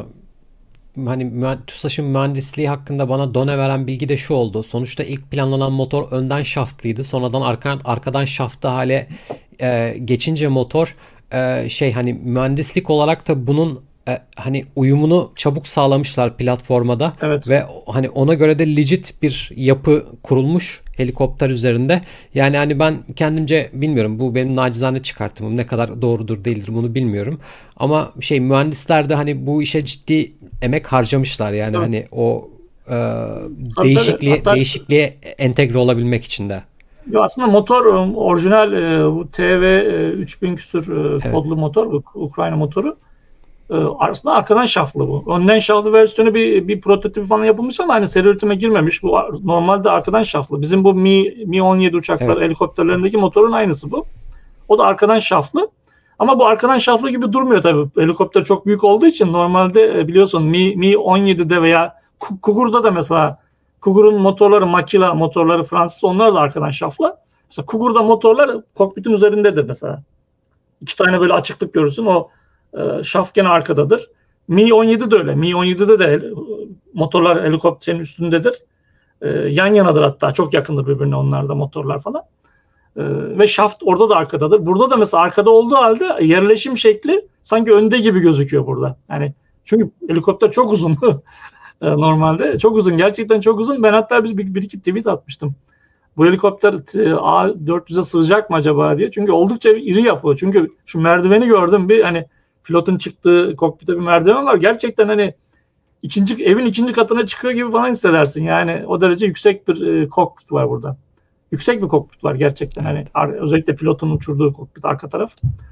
hani TUSAŞ'ın mühendisliği hakkında bana done veren bilgi de şu oldu. Sonuçta ilk planlanan motor önden şaftlıydı. Sonradan arka, arkadan şaftlı hale e, geçince motor e, şey hani mühendislik olarak da bunun e, hani uyumunu çabuk sağlamışlar platforma da. Evet. Ve hani ona göre de legit bir yapı kurulmuş helikopter üzerinde. Yani hani ben kendimce bilmiyorum, bu benim nacizane çıkartımım, ne kadar doğrudur değildir bunu bilmiyorum. Ama şey, mühendisler de hani bu işe ciddi emek harcamışlar yani, evet. Hani o e, değişikliğe Hatta, değişikliğe entegre olabilmek için de. Aslında motor orijinal bu T V üç bin küsur kodlu evet. motor, Ukrayna motoru. Aslında arkadan şaftlı bu. Önden şaftlı versiyonu bir, bir prototipi falan yapılmış ama hani seri üretime girmemiş. Bu normalde arkadan şaftlı. Bizim bu Mi, Mi on yedi uçaklar, evet. helikopterlerindeki motorun aynısı bu. O da arkadan şaftlı. Ama bu arkadan şaftlı gibi durmuyor tabii. Helikopter çok büyük olduğu için normalde biliyorsun Mi, Mi on yedide veya Kugur'da da mesela Kugur'un motorları, Makila motorları Fransız, onlar da arkadan şaftlı. Mesela Kugur'da motorlar kokpitin üzerindedir mesela. İki tane böyle açıklık görürsün. O e, şaft gene arkadadır. Mi on yedi de öyle. Mi on yedide de motorlar helikopterin üstündedir. E, yan yanadır hatta. Çok yakındır birbirine onlarda motorlar falan. E, ve şaft orada da arkadadır. Burada da mesela arkada olduğu halde yerleşim şekli sanki önde gibi gözüküyor burada. Yani çünkü helikopter çok uzun. Normalde çok uzun. Gerçekten çok uzun. Ben hatta biz bir, bir iki tweet atmıştım. Bu helikopter A dört yüze sığacak mı acaba diye. Çünkü oldukça iri yapıyor. Çünkü şu merdiveni gördüm, bir hani pilotun çıktığı kokpite bir merdiven var. Gerçekten hani ikinci evin ikinci katına çıkıyor gibi falan hissedersin. Yani o derece yüksek bir e, kokpit var burada. Yüksek bir kokpit var gerçekten. Hani özellikle pilotun uçurduğu kokpit arka taraf.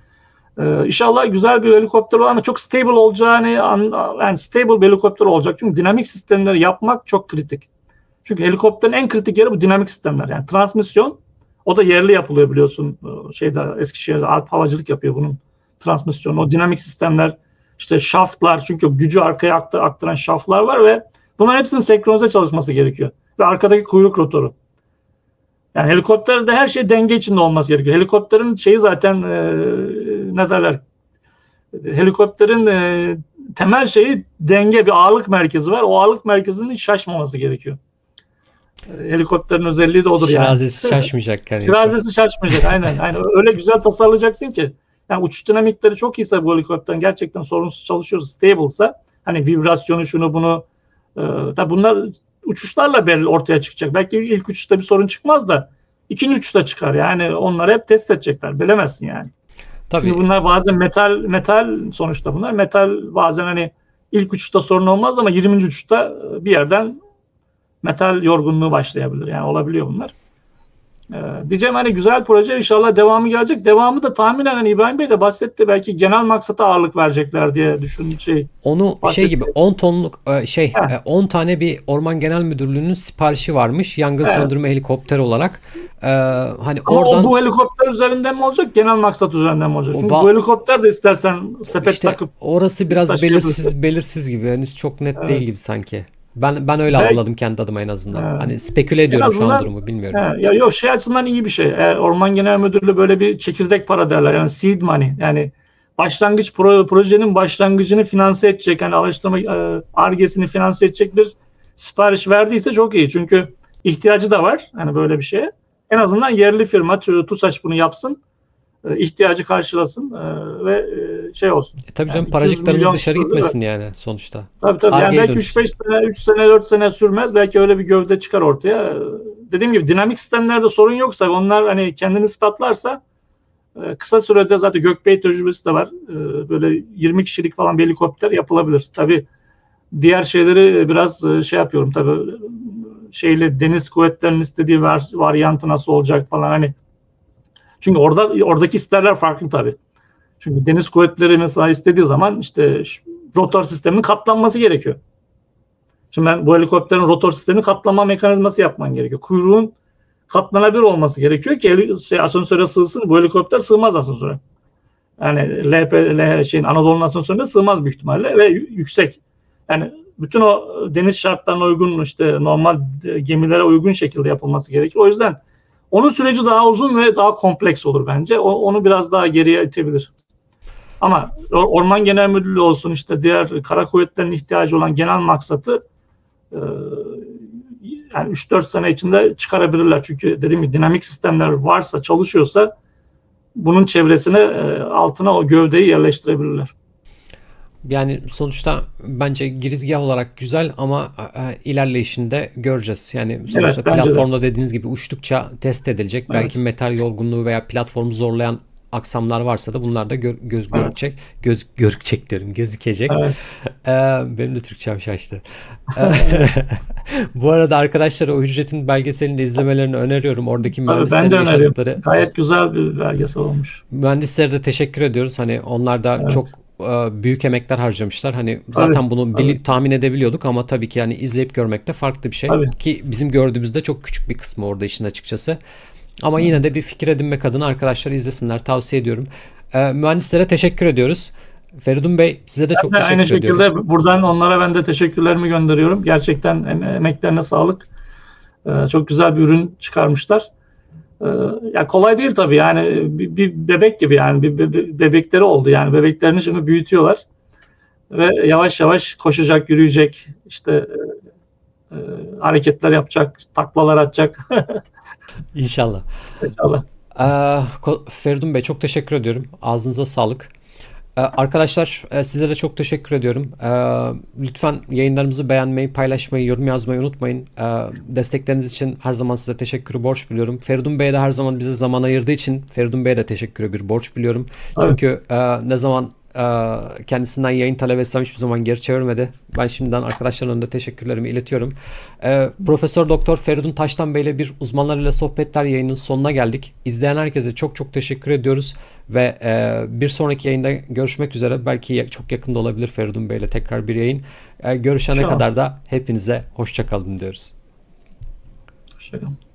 Ee, İnşallah güzel bir helikopter olur ama çok stable olacağını, yani stable bir helikopter olacak. Çünkü dinamik sistemleri yapmak çok kritik. Çünkü helikopterin en kritik yeri bu dinamik sistemler. Yani transmisyon, o da yerli yapılıyor biliyorsun. Şeyde, Eskişehir'de Alp Havacılık yapıyor bunun transmisyonu. O dinamik sistemler, işte şaftlar, çünkü gücü arkaya aktaran şaftlar var ve bunların hepsinin senkronize çalışması gerekiyor. Ve arkadaki kuyruk rotoru. Yani helikopterde her şey denge içinde olması gerekiyor. Helikopterin şeyi zaten e, ne derler? Helikopterin e, temel şeyi denge, bir ağırlık merkezi var. O ağırlık merkezinin hiç şaşmaması gerekiyor. E, helikopterin özelliği de odur yani. Şirazesi şaşmayacak yani. Şirazesi şaşmayacak aynen. aynen. Öyle güzel tasarlayacaksın ki. Yani uçuş dinamikleri çok iyiyse bu helikopterin, gerçekten sorunsuz çalışıyor, stable'sa, hani vibrasyonu şunu bunu e, tabi bunlar uçuşlarla belli ortaya çıkacak. Belki ilk uçuşta bir sorun çıkmaz da ikinci uçuşta çıkar. Yani onları hep test edecekler. Bilemezsin yani. Tabii. Çünkü bunlar bazen metal metal sonuçta bunlar. Metal bazen hani ilk uçuşta sorun olmaz ama yirminci uçuşta bir yerden metal yorgunluğu başlayabilir. Yani olabiliyor bunlar. Ee, diyeceğim hani güzel proje, inşallah devamı gelecek. Devamı da tahminen hani İbrahim Bey de bahsetti. Belki genel maksata ağırlık verecekler diye düşün şey. Onu bahsetti. Şey gibi on tonluk şey Heh. on tane bir Orman Genel Müdürlüğü'nün siparişi varmış. Yangın evet. söndürme helikopteri olarak. Ee, hani Ama oradan o bu helikopter üzerinden mi olacak? Genel maksat üzerinden mi olacak? Çünkü ba- bu helikopter de istersen sepet işte takıp orası biraz belirsiz belirsiz gibi. Henüz çok net evet. değil gibi sanki. Ben ben öyle Belki, anladım kendi adıma en azından. He. Hani speküle ediyorum azından, şu an durumu, bilmiyorum. He, ya yok, şey açısından iyi bir şey. Eğer Orman Genel Müdürlüğü böyle bir çekirdek para derler. Yani seed money. Yani başlangıç pro, projenin başlangıcını finanse edecek, yani araştırma Ar-Ge'sini finanse edecek bir sipariş verdiyse çok iyi. Çünkü ihtiyacı da var hani böyle bir şeye. En azından yerli firma TUSAŞ bunu yapsın. İhtiyacı karşılasın ve şey olsun. E tabii canım, yani paracıklarımız dışarı gitmesin yani sonuçta. Tabii tabii. Yani belki üç beş sene, üç sene, dört sene sürmez. Belki öyle bir gövde çıkar ortaya. Dediğim gibi dinamik sistemlerde sorun yoksa, onlar hani kendini ispatlarsa kısa sürede, zaten Gökbey tecrübesi de var. Böyle yirmi kişilik falan bir helikopter yapılabilir. Tabii diğer şeyleri biraz şey yapıyorum tabii. Şeyle deniz kuvvetlerinin istediği varyantı nasıl olacak falan hani. Çünkü orada oradaki isterler farklı tabii. Çünkü deniz kuvvetleri mesela istediği zaman işte rotor sisteminin katlanması gerekiyor. Şimdi ben bu helikopterin rotor sistemini katlama mekanizması yapman gerekiyor. Kuyruğun katlanabilir olması gerekiyor ki şey, asansöre sığsın. Bu helikopter sığmaz asansöre. Yani L P L şeyin Anadolu'nun asansörüne sığmaz büyük ihtimalle ve yüksek. Yani bütün o deniz şartlarına uygun, işte normal gemilere uygun şekilde yapılması gerekir. O yüzden onun süreci daha uzun ve daha kompleks olur bence. O, onu biraz daha geriye itebilir. Ama Orman Genel Müdürlüğü olsun, işte diğer kara kuvvetlerinin ihtiyacı olan genel maksatı e, yani üç dört sene içinde çıkarabilirler. Çünkü dediğim gibi dinamik sistemler varsa, çalışıyorsa bunun çevresine, e, altına o gövdeyi yerleştirebilirler. Yani sonuçta bence girizgah olarak güzel ama e, ilerleyişinde göreceğiz. Yani sonuçta Evet, platformda de. dediğiniz gibi uçtukça test edilecek. Evet. Belki metal yorgunluğu veya platformu zorlayan aksamlar varsa da bunlar da gö göz evet. görükecek. Göz görükecek diyorum, gözükecek. Evet. Ee, benim de Türkçem şaştı. Bu arada arkadaşlara o Hücret'in belgeselini de izlemelerini öneriyorum. Oradaki Tabii, mühendislerin yaşadıkları. Gayet güzel bir belgesel olmuş. Mühendislere de teşekkür ediyoruz. Hani onlar da evet. çok büyük emekler harcamışlar. Hani zaten evet, bunu bili- tahmin edebiliyorduk ama tabii ki yani izleyip görmek de farklı bir şey. Tabii. Ki bizim gördüğümüzde çok küçük bir kısmı orada işin açıkçası. Ama evet. yine de bir fikir edinmek adına arkadaşlar izlesinler. Tavsiye ediyorum. Ee, mühendislere teşekkür ediyoruz. Feridun Bey, size de ben çok de teşekkür aynı ediyorum. Aynı şekilde buradan onlara ben de teşekkürlerimi gönderiyorum. Gerçekten em- emeklerine sağlık. Ee, çok güzel bir ürün çıkarmışlar. Ee, ya kolay değil tabii, yani bir, bir bebek gibi, yani bir be- bebekleri oldu, yani bebeklerini şimdi büyütüyorlar ve yavaş yavaş koşacak, yürüyecek, işte e, hareketler yapacak, taklalar atacak. İnşallah. İnşallah. Ee, Feridun Bey, çok teşekkür ediyorum. Ağzınıza sağlık. Ee, arkadaşlar size de çok teşekkür ediyorum. Ee, lütfen yayınlarımızı beğenmeyi, paylaşmayı, yorum yazmayı unutmayın. Ee, destekleriniz için her zaman size teşekkürü borç biliyorum. Feridun Bey de her zaman bize zaman ayırdığı için Feridun Bey'e de teşekkürü bir borç biliyorum. Evet. Çünkü e, ne zaman kendisinden yayın talep etsem hiçbir zaman geri çevirmedi. Ben şimdiden arkadaşların önünde teşekkürlerimi iletiyorum. Ee, Profesör Doktor Feridun Taştan Bey ile bir uzmanlar ile sohbetler yayının sonuna geldik. İzleyen herkese çok çok teşekkür ediyoruz ve e, bir sonraki yayında görüşmek üzere. Belki çok yakında olabilir Feridun Bey ile tekrar bir yayın. E, görüşene kadar da hepinize hoşça kalın diyoruz. Hoşça kalın.